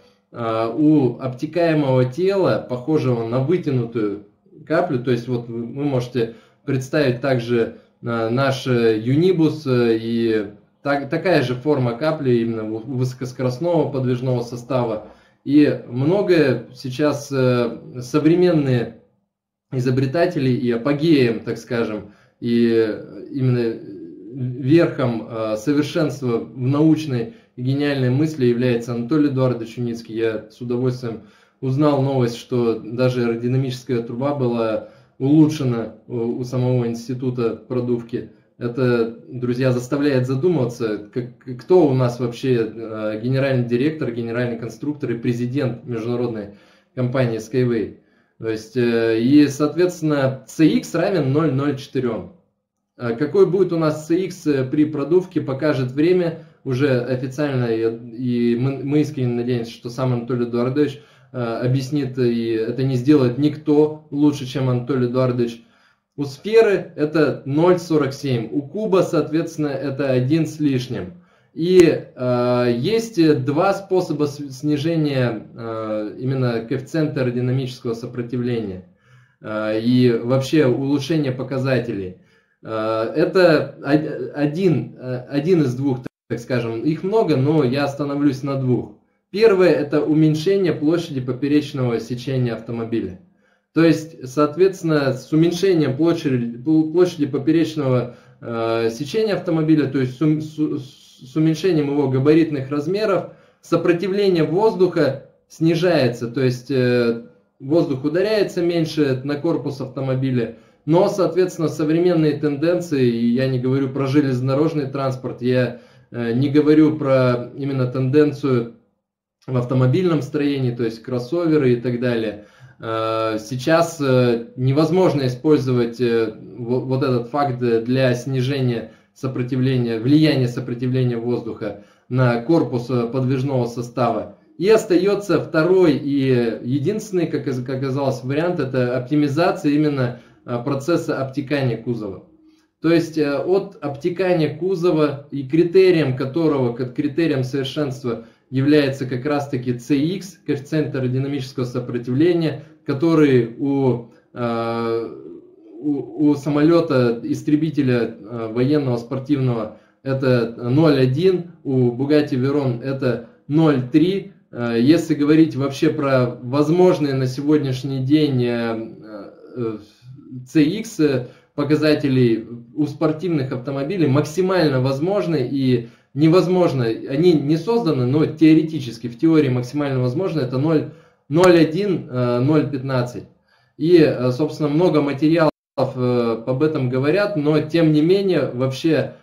у обтекаемого тела, похожего на вытянутую каплю, то есть вот вы можете представить также наш юнибус и так, такая же форма капли именно высокоскоростного подвижного состава. И многое сейчас современные изобретатели и апогеем, так скажем, и именно верхом совершенства в научной и гениальной мысли является Анатолий Эдуардович Юницкий. Я с удовольствием узнал новость, что даже аэродинамическая труба была улучшена у самого института продувки. Это, друзья, заставляет задуматься, как, кто у нас вообще генеральный директор, генеральный конструктор и президент международной компании Skyway. То есть, и, соответственно, си икс равен ноль целых ноль четыре. Какой будет у нас си икс при продувке, покажет время уже официально, и мы, мы искренне надеемся, что сам Анатолий Эдуардович объяснит, и это не сделает никто лучше, чем Анатолий Эдуардович. У сферы это ноль целых сорок семь, у куба, соответственно, это один с лишним. И э, есть два способа снижения э, именно коэффициента аэродинамического сопротивления э, и вообще улучшения показателей. Э, это один, один из двух, так скажем, их много, но я остановлюсь на двух. Первое – это уменьшение площади поперечного сечения автомобиля. То есть, соответственно, с уменьшением площади, площади поперечного э, сечения автомобиля, то есть с, с, с уменьшением его габаритных размеров, сопротивление воздуха снижается, то есть э, воздух ударяется меньше на корпус автомобиля, но, соответственно, современные тенденции, и я не говорю про железнодорожный транспорт, я э, не говорю про именно тенденцию в автомобильном строении, то есть кроссоверы и так далее. Сейчас невозможно использовать вот этот факт для снижения сопротивления, влияния сопротивления воздуха на корпус подвижного состава. И остается второй и единственный, как оказалось, вариант, это оптимизация именно процесса обтекания кузова. То есть от обтекания кузова, и критерием которого, как критерием совершенства, является как раз таки си икс, коэффициент аэродинамического сопротивления, который у, э, у, у самолета, истребителя э, военного, спортивного это ноль целых один, у Bugatti Veyron это ноль целых три. Э, если говорить вообще про возможные на сегодняшний день э, э, си икс показателей у спортивных автомобилей, максимально возможны и невозможно, они не созданы, но теоретически, в теории максимально возможно, это ноль целых один, ноль целых пятнадцать. И, собственно, много материалов об этом говорят, но тем не менее, вообще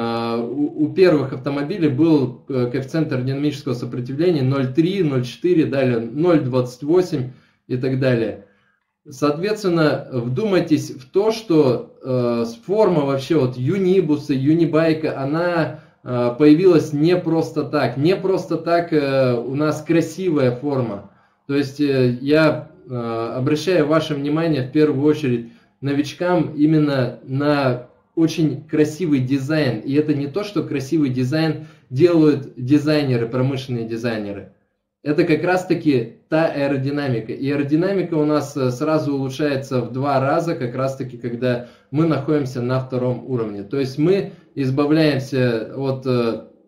у первых автомобилей был коэффициент аэродинамического сопротивления ноль целых три, ноль целых четыре, далее ноль целых двадцать восемь и так далее. Соответственно, вдумайтесь в то, что форма вообще вот юнибуса, юнибайка, она появилась не просто так. Не просто так у нас красивая форма. То есть я обращаю ваше внимание в первую очередь новичкам именно на очень красивый дизайн. И это не то, что красивый дизайн делают дизайнеры, промышленные дизайнеры. Это как раз таки та аэродинамика. И аэродинамика у нас сразу улучшается в два раза, как раз таки, когда мы находимся на втором уровне. То есть мы избавляемся от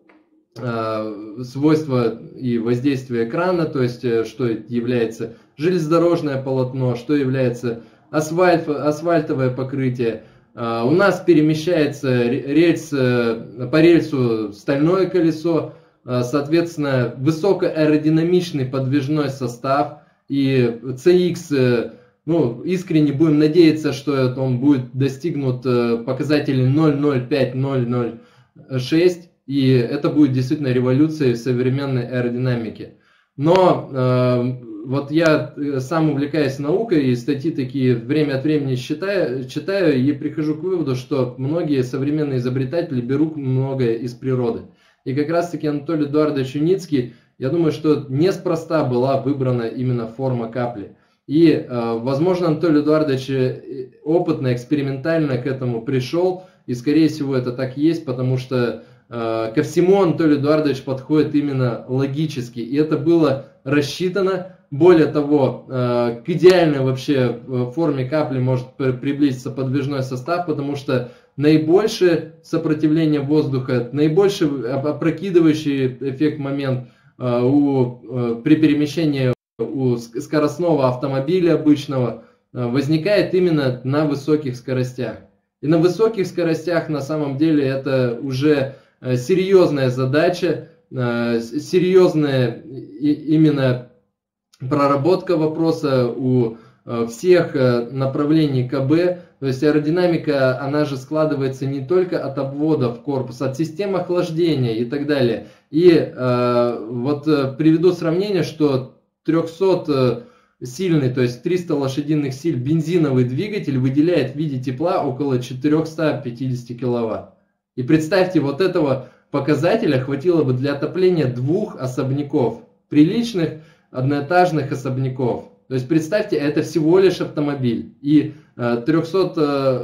свойства и воздействия экрана, то есть что является железнодорожное полотно, что является асфальт, асфальтовое покрытие. У нас перемещается рельс, по рельсу стальное колесо, соответственно, высокоаэродинамичный подвижной состав, и си икс, ну, искренне будем надеяться, что он будет достигнут показателей ноль ноль пять ноль ноль шесть, и это будет действительно революцией в современной аэродинамике. Но э, вот я сам увлекаюсь наукой, и статьи такие время от времени читаю, читаю и прихожу к выводу, что многие современные изобретатели берут многое из природы. И как раз таки Анатолий Эдуардович Юницкий, я думаю, что неспроста была выбрана именно форма капли. И, э, возможно, Анатолий Эдуардович опытно, экспериментально к этому пришел, и, скорее всего, это так и есть, потому что ко всему Анатолий Эдуардович подходит именно логически, и это было рассчитано. Более того, к идеальной вообще форме капли может приблизиться подвижной состав, потому что наибольшее сопротивление воздуха, наибольший опрокидывающий эффект момент у, при перемещении у скоростного автомобиля обычного возникает именно на высоких скоростях. И на высоких скоростях на самом деле это уже серьезная задача, серьезная именно проработка вопроса у всех направлений ка бэ. То есть аэродинамика, она же складывается не только от обводов корпуса, от систем охлаждения и так далее. И вот приведу сравнение, что трехсотсильный, то есть триста лошадиных сил бензиновый двигатель выделяет в виде тепла около четырёхсот пятидесяти киловатт. И представьте, вот этого показателя хватило бы для отопления двух особняков, приличных одноэтажных особняков. То есть представьте, это всего лишь автомобиль. И э, трехсот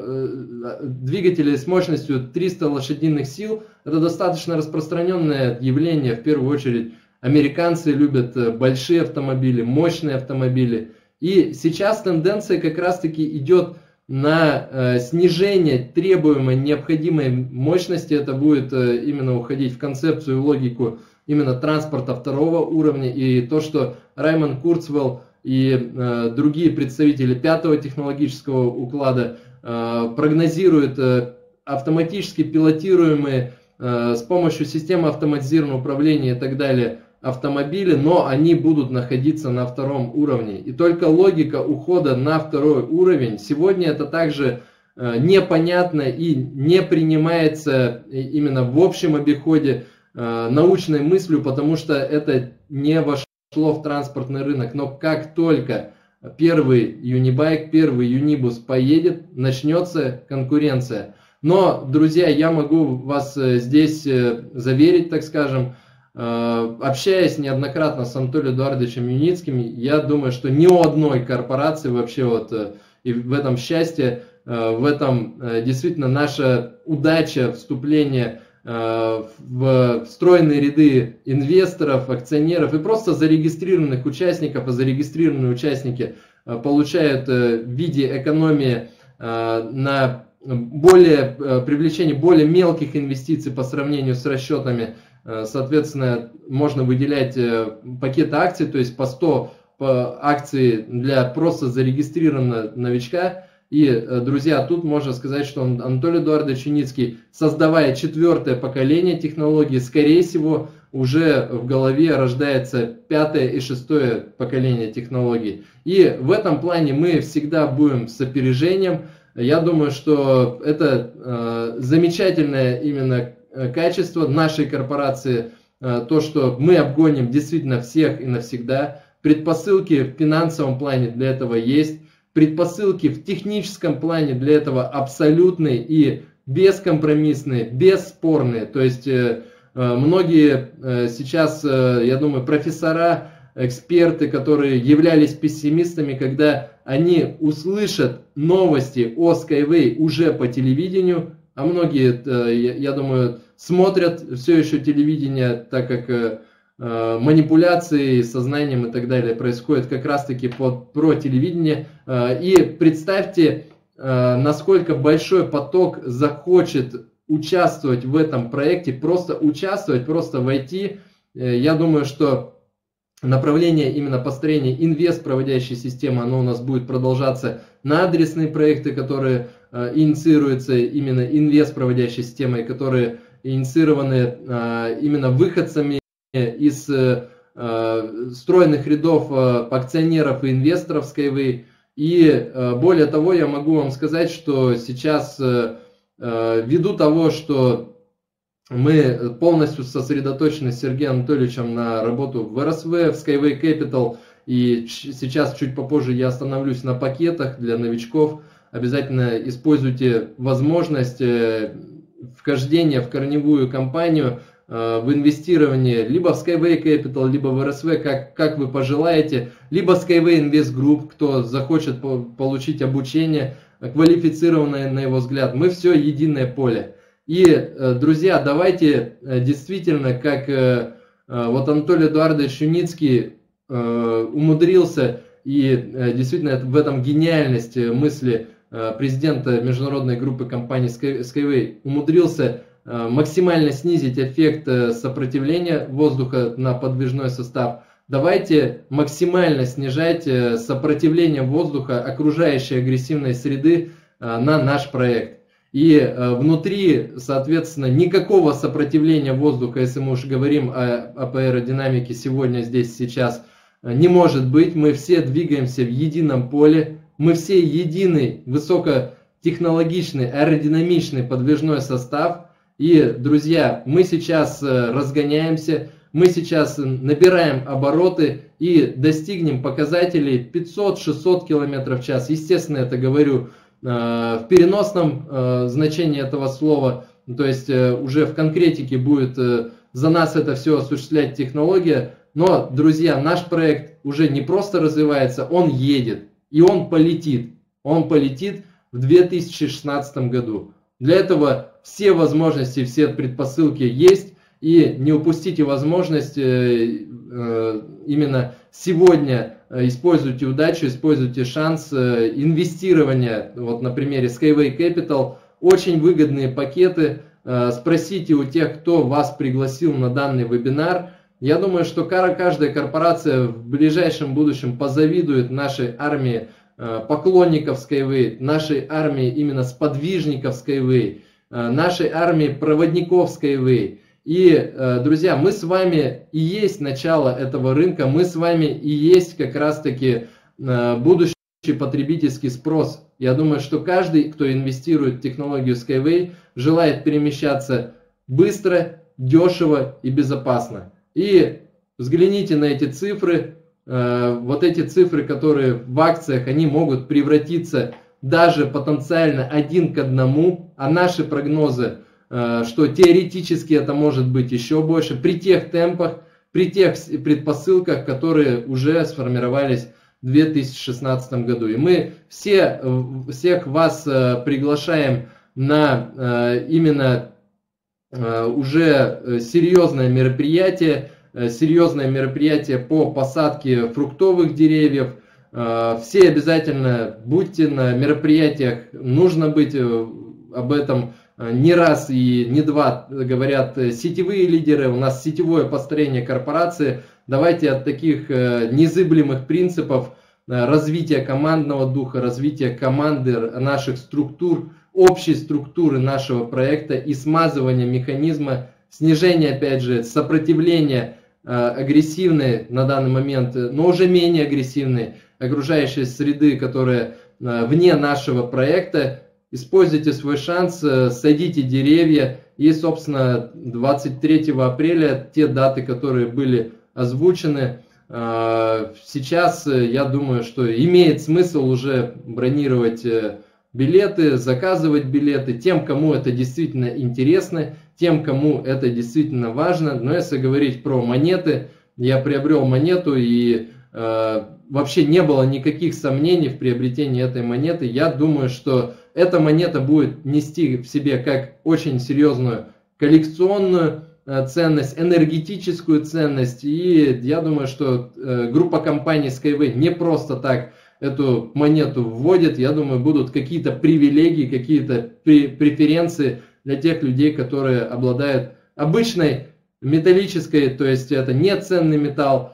э, двигателей с мощностью триста лошадиных сил — это достаточно распространенное явление. В первую очередь американцы любят большие автомобили, мощные автомобили. И сейчас тенденция как раз-таки идет на э, снижение требуемой необходимой мощности. Это будет э, именно уходить в концепцию и логику именно транспорта второго уровня. И то, что Раймонд Курцвелл и э, другие представители пятого технологического уклада э, прогнозируют э, автоматически пилотируемые э, с помощью системы автоматизированного управления и так далее автомобили, но они будут находиться на втором уровне. И только логика ухода на второй уровень сегодня это также э, непонятно и не принимается именно в общем обиходе э, научной мыслью, потому что это не вошло в транспортный рынок. Но как только первый юнибайк, первый юнибус поедет, начнется конкуренция. Но, друзья, я могу вас здесь заверить, так скажем, общаясь неоднократно с Анатолием Эдуардовичем Юницким, я думаю, что ни у одной корпорации вообще вот и в этом счастье, в этом действительно наша удача вступления в стройные ряды инвесторов, акционеров и просто зарегистрированных участников, а зарегистрированные участники получают в виде экономии на более, привлечение более мелких инвестиций по сравнению с расчетами. Соответственно, можно выделять пакеты акций, то есть по сто акций для просто зарегистрированного новичка. И, друзья, тут можно сказать, что Анатолий Эдуардович Юницкий, создавая четвертое поколение технологий, скорее всего, уже в голове рождается пятое и шестое поколение технологий. И в этом плане мы всегда будем с опережением. Я думаю, что это э, замечательное именно качество нашей корпорации, э, то, что мы обгоним действительно всех и навсегда. Предпосылки в финансовом плане для этого есть. Предпосылки в техническом плане для этого абсолютные и бескомпромиссные, бесспорные. То есть э, многие э, сейчас, э, я думаю, профессора, эксперты, которые являлись пессимистами, когда они услышат новости о Skyway уже по телевидению, а многие, э, я, я думаю, смотрят все еще телевидение, так как э, манипуляции сознанием и так далее происходят как раз-таки под, про телевидение. И представьте, насколько большой поток захочет участвовать в этом проекте, просто участвовать, просто войти. Я думаю, что направление именно построения инвест-проводящей системы, оно у нас будет продолжаться на адресные проекты, которые э, инициируются именно инвест-проводящей системой, которые инициированы э, именно выходцами из э, стройных рядов э, акционеров и инвесторов Skyway. И э, более того, я могу вам сказать, что сейчас э, э, ввиду того, что мы полностью сосредоточены с Сергеем Анатольевичем на работу в эр эс вэ, в Skyway Capital, и сейчас чуть попозже я остановлюсь на пакетах для новичков. Обязательно используйте возможность вхождения в корневую компанию, в инвестирование либо в Skyway Capital, либо в эр эс вэ, как, как вы пожелаете, либо Skyway Invest Group, кто захочет получить обучение, квалифицированное на его взгляд. Мы все единое поле. И, друзья, давайте действительно, как вот Анатолий Эдуардович Юницкий умудрился, и действительно в этом гениальность мысли президента международной группы компаний Skyway, умудрился максимально снизить эффект сопротивления воздуха на подвижной состав. Давайте максимально снижать сопротивление воздуха окружающей агрессивной среды на наш проект. И э, внутри, соответственно, никакого сопротивления воздуха, если мы уж говорим о, об аэродинамике сегодня, здесь, сейчас, не может быть. Мы все двигаемся в едином поле, мы все единый высокотехнологичный аэродинамичный подвижной состав. И, друзья, мы сейчас разгоняемся, мы сейчас набираем обороты и достигнем показателей пятьсот-шестьсот километров в час. Естественно, это говорю в переносном э, значении этого слова, то есть э, уже в конкретике будет э, за нас это все осуществлять технология. Но, друзья, наш проект уже не просто развивается, он едет, и он полетит. Он полетит в две тысячи шестнадцатом году. Для этого все возможности, все предпосылки есть, и не упустите возможность э, э, именно сегодня. Используйте удачу, используйте шанс инвестирования. Вот на примере Skyway Capital очень выгодные пакеты. Спросите у тех, кто вас пригласил на данный вебинар. Я думаю, что каждая корпорация в ближайшем будущем позавидует нашей армии поклонников Skyway, нашей армии именно сподвижников Skyway, нашей армии проводников Skyway. И, друзья, мы с вами и есть начало этого рынка, мы с вами и есть как раз-таки будущий потребительский спрос. Я думаю, что каждый, кто инвестирует в технологию Skyway, желает перемещаться быстро, дешево и безопасно. И взгляните на эти цифры, вот эти цифры, которые в акциях, они могут превратиться даже потенциально один к одному, а наши прогнозы, что теоретически это может быть еще больше, при тех темпах, при тех предпосылках, которые уже сформировались в две тысячи шестнадцатом году. И мы все, всех вас приглашаем на именно уже серьезное мероприятие, серьезное мероприятие по посадке фруктовых деревьев. Все обязательно будьте на мероприятиях, нужно быть, об этом не раз и не два говорят сетевые лидеры, у нас сетевое построение корпорации. Давайте от таких незыблемых принципов развития командного духа, развития команды, наших структур, общей структуры нашего проекта и смазывания механизма, снижения, опять же, сопротивления агрессивной на данный момент, но уже менее агрессивной окружающей среды, которая вне нашего проекта. Используйте свой шанс, садите деревья. И, собственно, двадцать третьего апреля, те даты, которые были озвучены, сейчас, я думаю, что имеет смысл уже бронировать билеты, заказывать билеты тем, кому это действительно интересно, тем, кому это действительно важно. Но если говорить про монеты, я приобрел монету, и э, вообще не было никаких сомнений в приобретении этой монеты. Я думаю, что эта монета будет нести в себе как очень серьезную коллекционную э, ценность, энергетическую ценность. И я думаю, что э, группа компаний Skyway не просто так эту монету вводит. Я думаю, будут какие-то привилегии, какие-то преференции для тех людей, которые обладают обычной металлической, то есть это не ценный металл,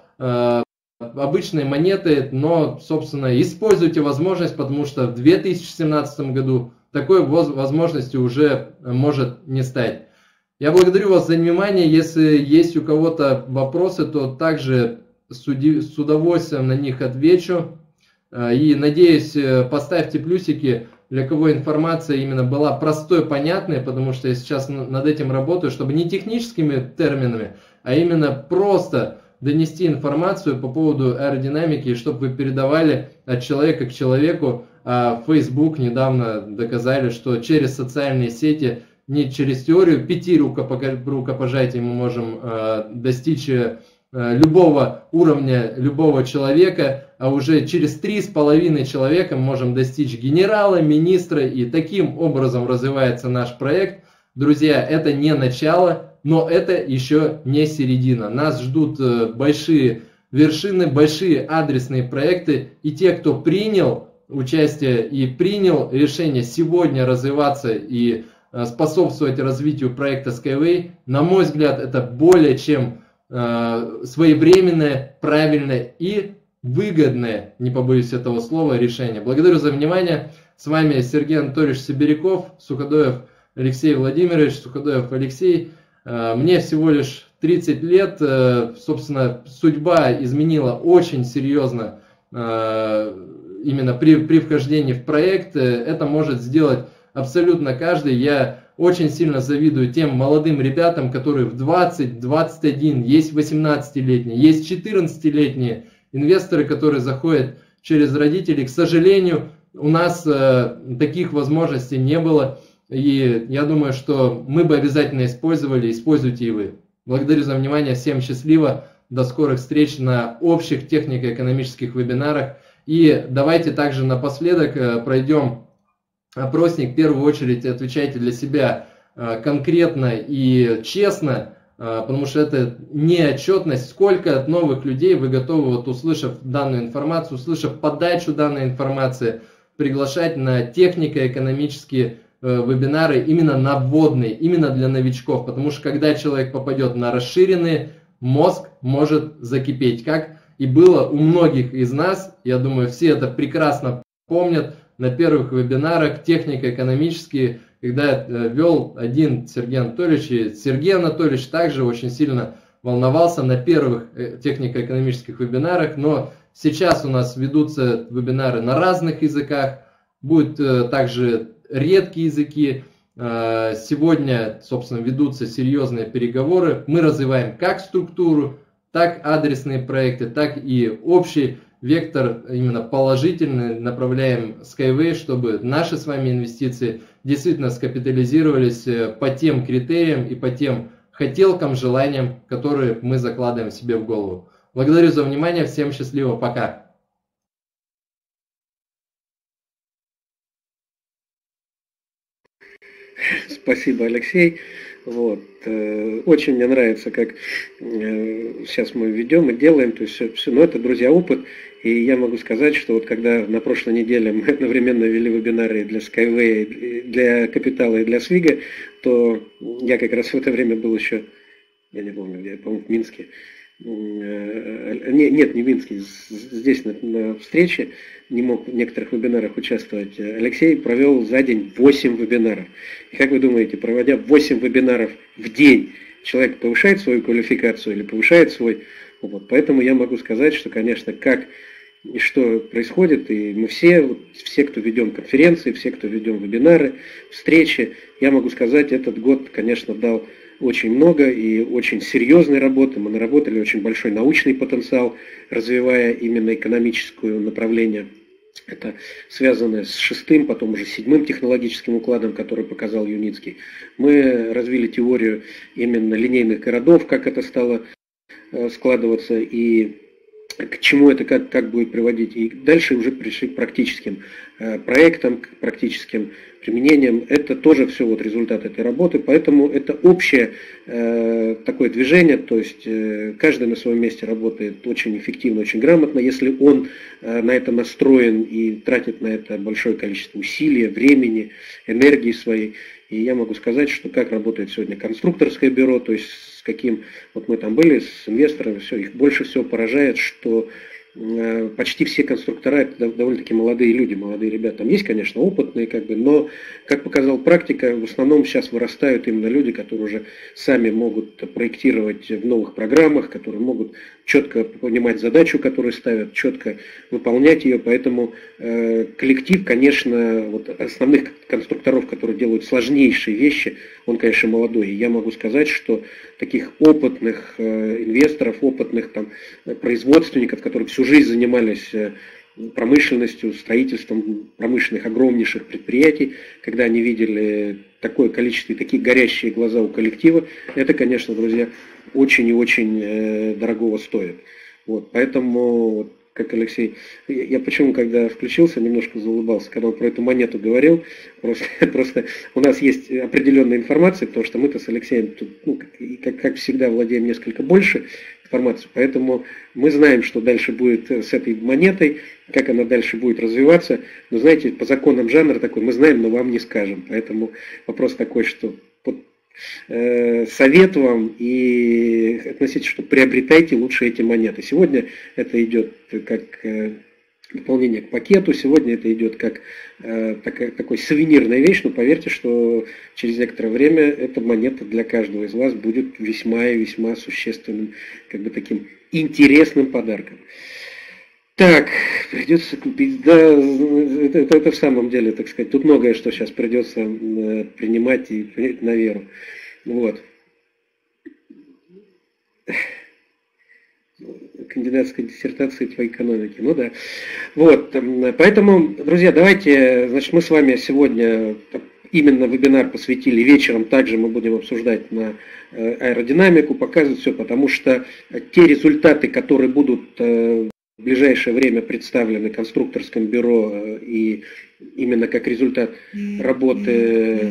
обычные монеты, но, собственно, используйте возможность, потому что в две тысячи семнадцатом году такой возможности уже может не стать. Я благодарю вас за внимание. Если есть у кого-то вопросы, то также с удовольствием на них отвечу. И надеюсь, поставьте плюсики, для кого информация именно была простой, понятной, потому что я сейчас над этим работаю, чтобы не техническими терминами, а именно просто донести информацию по поводу аэродинамики, и чтобы вы передавали от человека к человеку. А Facebook недавно доказали, что через социальные сети, не через теорию пяти рукопожатий мы можем э, достичь э, любого уровня любого человека, а уже через три с половиной человека мы можем достичь генерала, министра, и таким образом развивается наш проект. Друзья, это не начало, но это еще не середина. Нас ждут э, большие вершины, большие адресные проекты, и те, кто принял участие и принял решение сегодня развиваться и способствовать развитию проекта Skyway, на мой взгляд, это более чем э, своевременное, правильное и выгодное, не побоюсь этого слова, решение. Благодарю за внимание. С вами Сергей Анатольевич Сибиряков, Суходоев Алексей Владимирович, Суходоев Алексей. Э, мне всего лишь тридцать лет. Э, собственно, судьба изменила очень серьезно э, именно при, при вхождении в проект. Это может сделать абсолютно каждый. Я очень сильно завидую тем молодым ребятам, которые в двадцать, двадцать один, есть восемнадцатилетние, есть четырнадцатилетние инвесторы, которые заходят через родителей. К сожалению, у нас э, таких возможностей не было. И я думаю, что мы бы обязательно использовали, используйте и вы. Благодарю за внимание, всем счастливо, до скорых встреч на общих технико-экономических вебинарах. И давайте также напоследок э, пройдем опросник. В первую очередь отвечайте для себя конкретно и честно, потому что это не отчетность. Сколько новых людей вы готовы, вот, услышав данную информацию, услышав подачу данной информации, приглашать на технико-экономические вебинары именно на вводные, именно для новичков. Потому что когда человек попадет на расширенные, мозг может закипеть. Как и было у многих из нас, я думаю, все это прекрасно помнят, на первых вебинарах технико-экономические, когда я вел один Сергей Анатольевич, и Сергей Анатольевич также очень сильно волновался на первых технико-экономических вебинарах, но сейчас у нас ведутся вебинары на разных языках, будут также редкие языки. Сегодня, собственно, ведутся серьезные переговоры. Мы развиваем как структуру, так адресные проекты, так и общий вектор именно положительный, направляем Skyway, чтобы наши с вами инвестиции действительно скапитализировались по тем критериям и по тем хотелкам, желаниям, которые мы закладываем себе в голову. Благодарю за внимание, всем счастливо, пока! Спасибо, Алексей. Вот. Очень мне нравится, как сейчас мы ведем и делаем, то есть все, но это, друзья, опыт. И я могу сказать, что вот когда на прошлой неделе мы одновременно вели вебинары для Skyway, для Капитала и для Свига, то я как раз в это время был еще, я не помню где, по-моему, в Минске. Нет, не в Минске, здесь на, на встрече, не мог в некоторых вебинарах участвовать. Алексей провел за день восемь вебинаров. И как вы думаете, проводя восемь вебинаров в день, человек повышает свою квалификацию или повышает свой опыт? Поэтому я могу сказать, что, конечно, как и что происходит, и мы все, все, кто ведем конференции, все, кто ведем вебинары, встречи, я могу сказать, этот год, конечно, дал очень много и очень серьезной работы. Мы наработали очень большой научный потенциал, развивая именно экономическое направление. Это связано с шестым, потом уже седьмым технологическим укладом, который показал Юницкий. Мы развили теорию именно линейных городов, как это стало складываться и к чему это как, как будет приводить. И дальше уже пришли к практическим э, проектам, к практическим применениям. Это тоже все вот результат этой работы. Поэтому это общее э, такое движение. То есть э, каждый на своем месте работает очень эффективно, очень грамотно. Если он э, на это настроен и тратит на это большое количество усилий, времени, энергии своей. И я могу сказать, что как работает сегодня конструкторское бюро, то есть с каким, вот мы там были с инвесторами, все, их больше всего поражает, что почти все конструктора это довольно-таки молодые люди, молодые ребята. Там есть, конечно, опытные, как бы, но, как показала практика, в основном сейчас вырастают именно люди, которые уже сами могут проектировать в новых программах, которые могут четко понимать задачу, которую ставят, четко выполнять ее. Поэтому э, коллектив, конечно, вот основных конструкторов, которые делают сложнейшие вещи, он, конечно, молодой. И я могу сказать, что таких опытных э, инвесторов, опытных там, производственников, которые всю жизнь занимались э, промышленностью, строительством промышленных огромнейших предприятий, когда они видели такое количество и такие горящие глаза у коллектива, это, конечно, друзья, очень и очень э, дорогого стоит. Вот, поэтому, как Алексей, я, я почему, когда включился, немножко заулыбался, когда он про эту монету говорил, просто, просто у нас есть определенная информация, потому что мы-то с Алексеем, тут, ну, как, как всегда, владеем несколько больше информации, поэтому мы знаем, что дальше будет с этой монетой, как она дальше будет развиваться, но, знаете, по законам жанра такой, мы знаем, но вам не скажем, поэтому вопрос такой, что совет вам и относительно, что приобретайте лучше эти монеты. Сегодня это идет как дополнение к пакету, сегодня это идет как такая, такой сувенирная вещь, но поверьте, что через некоторое время эта монета для каждого из вас будет весьма и весьма существенным, как бы таким интересным подарком. Так, придется купить, да, это, это, это в самом деле, так сказать, тут многое, что сейчас придется э, принимать и принять на веру. Вот. Кандидатская диссертация по экономике, ну да. Вот, поэтому, друзья, давайте, значит, мы с вами сегодня именно вебинар посвятили, вечером также мы будем обсуждать на аэродинамику, показывать все, потому что те результаты, которые будут в ближайшее время представлены конструкторским бюро и именно как результат работы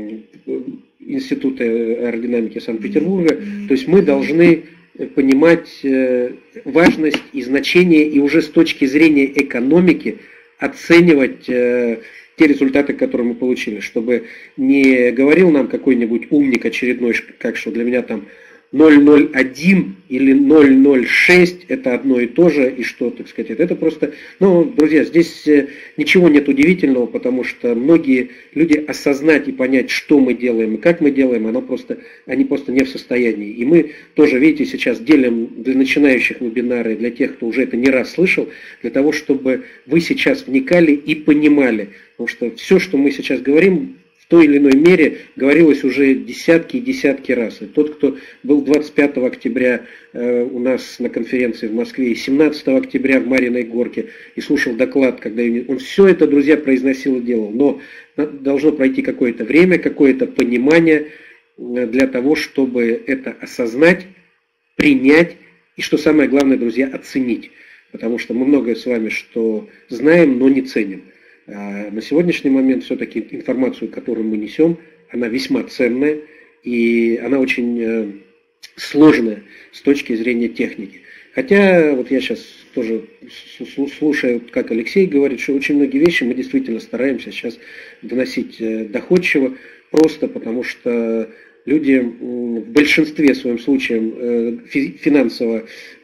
Института аэродинамики Санкт-Петербурга, то есть мы должны понимать важность и значение и уже с точки зрения экономики оценивать те результаты, которые мы получили, чтобы не говорил нам какой-нибудь умник очередной, как что для меня там ноль ноль один или ноль ноль шесть это одно и то же, и что, так сказать, это просто, ну, друзья, здесь ничего нет удивительного, потому что многие люди осознать и понять, что мы делаем и как мы делаем, оно просто, они просто не в состоянии. И мы тоже, видите, сейчас делим для начинающих вебинары, для тех, кто уже это не раз слышал, для того, чтобы вы сейчас вникали и понимали, потому что все, что мы сейчас говорим, в той или иной мере говорилось уже десятки и десятки раз. И тот, кто был двадцать пятого октября э, у нас на конференции в Москве и семнадцатого октября в Мариной Горке и слушал доклад, когда он все это, друзья, произносил и делал. Но должно пройти какое-то время, какое-то понимание для того, чтобы это осознать, принять и, что самое главное, друзья, оценить. Потому что мы многое с вами что знаем, но не ценим. На сегодняшний момент все-таки информацию, которую мы несем, она весьма ценная и она очень сложная с точки зрения техники. Хотя вот я сейчас тоже слушаю, как Алексей говорит, что очень многие вещи мы действительно стараемся сейчас доносить доходчиво, просто потому что люди в большинстве своем случаев финансово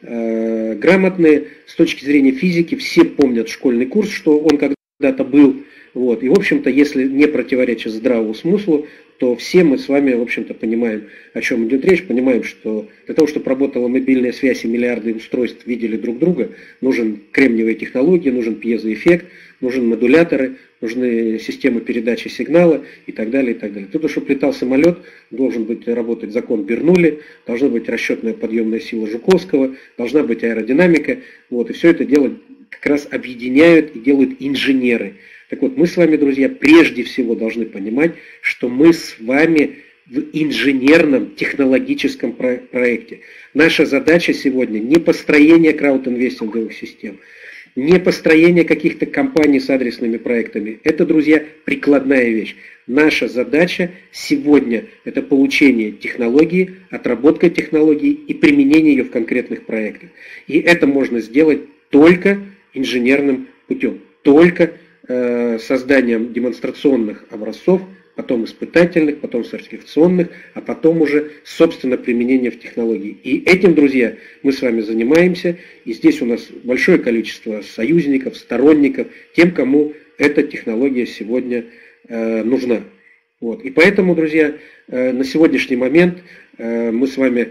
грамотные, с точки зрения физики все помнят школьный курс, что он когда когда-то был. Вот. И, в общем-то, если не противоречит здравому смыслу, то все мы с вами, в общем-то, понимаем, о чем идет речь, понимаем, что для того, чтобы работала мобильная связь и миллиарды устройств видели друг друга, нужен кремниевые технологии, нужен пьезоэффект, нужны модуляторы, нужны системы передачи сигнала и так далее, и так далее. Для того, чтобы летал самолет, должен быть работать закон Бернулли, должна быть расчетная подъемная сила Жуковского, должна быть аэродинамика. Вот, и все это дело как раз объединяют и делают инженеры. Так вот, мы с вами, друзья, прежде всего должны понимать, что мы с вами в инженерном технологическом про- проекте. Наша задача сегодня не построение краудинвестинговых систем, не построение каких-то компаний с адресными проектами. Это, друзья, прикладная вещь. Наша задача сегодня – это получение технологии, отработка технологии и применение ее в конкретных проектах. И это можно сделать только инженерным путем, только э, созданием демонстрационных образцов потом испытательных, потом сертификационных, а потом уже, собственно, применение в технологии. И этим, друзья, мы с вами занимаемся, и здесь у нас большое количество союзников, сторонников, тем, кому эта технология сегодня э, нужна. Вот. И поэтому, друзья, э, на сегодняшний момент э, мы с вами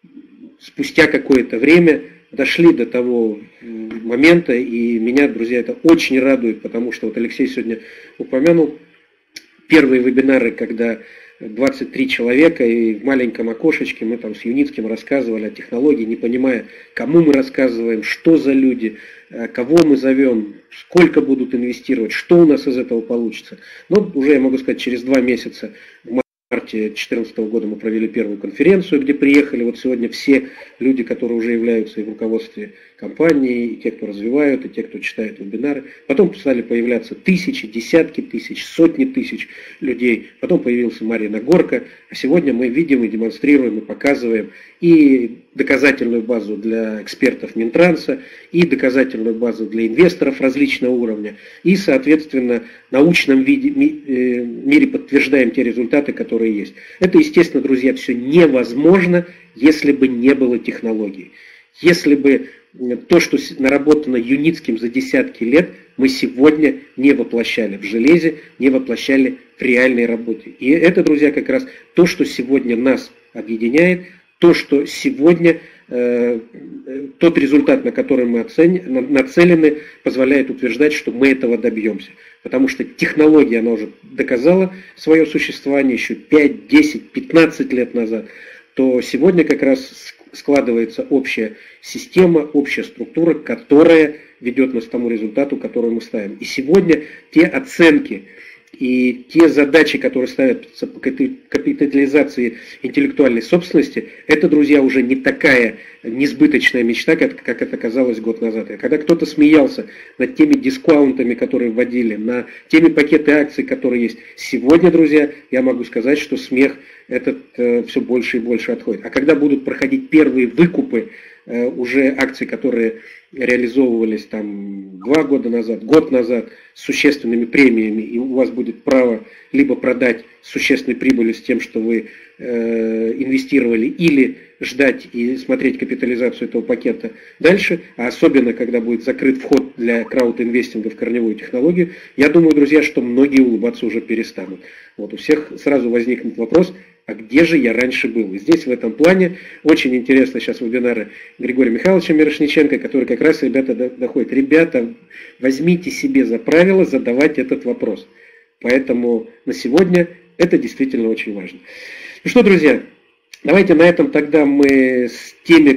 спустя какое-то время дошли до того момента, и меня, друзья, это очень радует, потому что вот Алексей сегодня упомянул первые вебинары, когда двадцать три человека, и в маленьком окошечке мы там с Юницким рассказывали о технологии, не понимая, кому мы рассказываем, что за люди, кого мы зовем, сколько будут инвестировать, что у нас из этого получится. Но уже, я могу сказать, через два месяца, в марте две тысячи четырнадцатого года мы провели первую конференцию, где приехали вот сегодня все люди, которые уже являются и в руководстве компании, и те, кто развивают, и те, кто читает вебинары. Потом стали появляться тысячи, десятки тысяч, сотни тысяч людей. Потом появился Марина Горка. А сегодня мы видим и демонстрируем, и показываем и доказательную базу для экспертов Минтранса, и доказательную базу для инвесторов различного уровня, и, соответственно, в научном виде, мире подтверждаем те результаты, которые есть. Это, естественно, друзья, все невозможно, если бы не было технологий. Если бы то, что наработано Юницким за десятки лет, мы сегодня не воплощали в железе, не воплощали в реальной работе. И это, друзья, как раз то, что сегодня нас объединяет, то, что сегодня э, тот результат, на который мы оцени, нацелены, позволяет утверждать, что мы этого добьемся. Потому что технология, она уже доказала свое существование еще пять, десять, пятнадцать лет назад, то сегодня как раз складывается общая система, общая структура, которая ведет нас к тому результату, который мы ставим. И сегодня те оценки и те задачи, которые ставятся по капитализации интеллектуальной собственности, это, друзья, уже не такая несбыточная мечта, как, как это казалось год назад. И когда кто-то смеялся над теми дискаунтами, которые вводили, над теми пакеты акций, которые есть, сегодня, друзья, я могу сказать, что смех этот э, все больше и больше отходит. А когда будут проходить первые выкупы э, уже акций, которые реализовывались там два года назад, год назад, с существенными премиями, и у вас будет право либо продать с существенной прибылью с тем, что вы э, инвестировали, или ждать и смотреть капитализацию этого пакета дальше, а особенно, когда будет закрыт вход для краудинвестинга в корневую технологию, я думаю, друзья, что многие улыбаться уже перестанут. Вот у всех сразу возникнет вопрос, а где же я раньше был? И здесь в этом плане очень интересно сейчас вебинары Григория Михайловича Мирошниченко, который как раз, ребята, доходит. Ребята, возьмите себе за правило задавать этот вопрос. Поэтому на сегодня это действительно очень важно. Ну что, друзья, давайте на этом тогда мы с теми,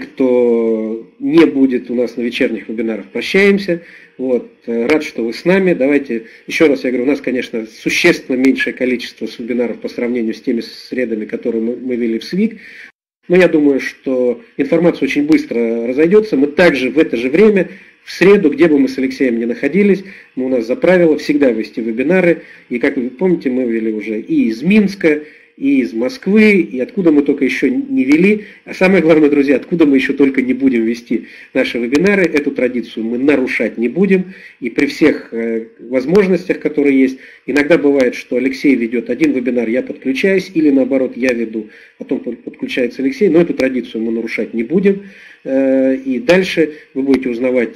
кто не будет у нас на вечерних вебинарах, прощаемся. Вот. Рад, что вы с нами. Давайте, еще раз я говорю, у нас, конечно, существенно меньшее количество вебинаров по сравнению с теми средами, которые мы, мы вели в СВИК. Но я думаю, что информация очень быстро разойдется. Мы также в это же время, в среду, где бы мы с Алексеем ни находились, мы у нас за правило всегда вести вебинары. И, как вы помните, мы вели уже и из Минска, и из Москвы, и откуда мы только еще не вели. А самое главное, друзья, откуда мы еще только не будем вести наши вебинары. Эту традицию мы нарушать не будем. И при всех э, возможностях, которые есть, иногда бывает, что Алексей ведет один вебинар, я подключаюсь, или наоборот, я веду, потом подключается Алексей. Но эту традицию мы нарушать не будем. Э, и дальше вы будете узнавать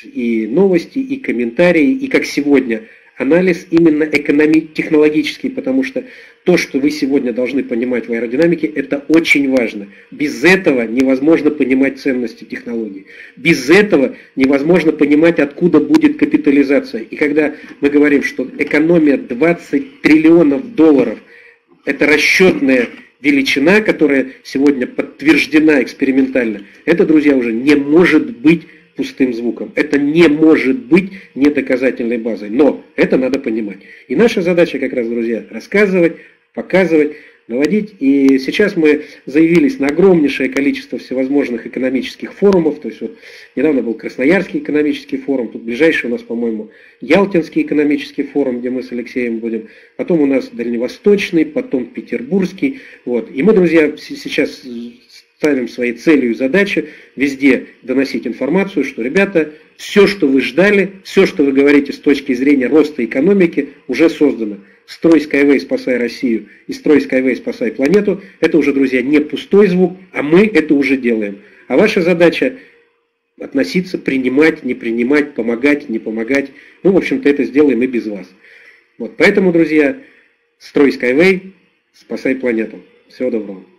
и новости, и комментарии, и как сегодня анализ именно экономи-технологический, потому что то, что вы сегодня должны понимать в аэродинамике, это очень важно. Без этого невозможно понимать ценности технологий. Без этого невозможно понимать, откуда будет капитализация. И когда мы говорим, что экономия двадцать триллионов долларов, это расчетная величина, которая сегодня подтверждена экспериментально, это, друзья, уже не может быть пустым звуком. Это не может быть недоказательной базой. Но это надо понимать. И наша задача как раз, друзья, рассказывать, показывать, наводить. И сейчас мы заявились на огромнейшее количество всевозможных экономических форумов. То есть вот недавно был Красноярский экономический форум. Тут ближайший у нас, по-моему, Ялтинский экономический форум, где мы с Алексеем будем. Потом у нас Дальневосточный, потом Петербургский. Вот. И мы, друзья, сейчас ставим своей целью и задачей везде доносить информацию, что, ребята, все, что вы ждали, все, что вы говорите с точки зрения роста экономики, уже создано. Строй Skyway, спасай Россию, и строй Skyway, спасай планету, это уже, друзья, не пустой звук, а мы это уже делаем. А ваша задача относиться, принимать, не принимать, помогать, не помогать. Ну, в общем-то, это сделаем и без вас. Вот, поэтому, друзья, строй Skyway, спасай планету. Всего доброго.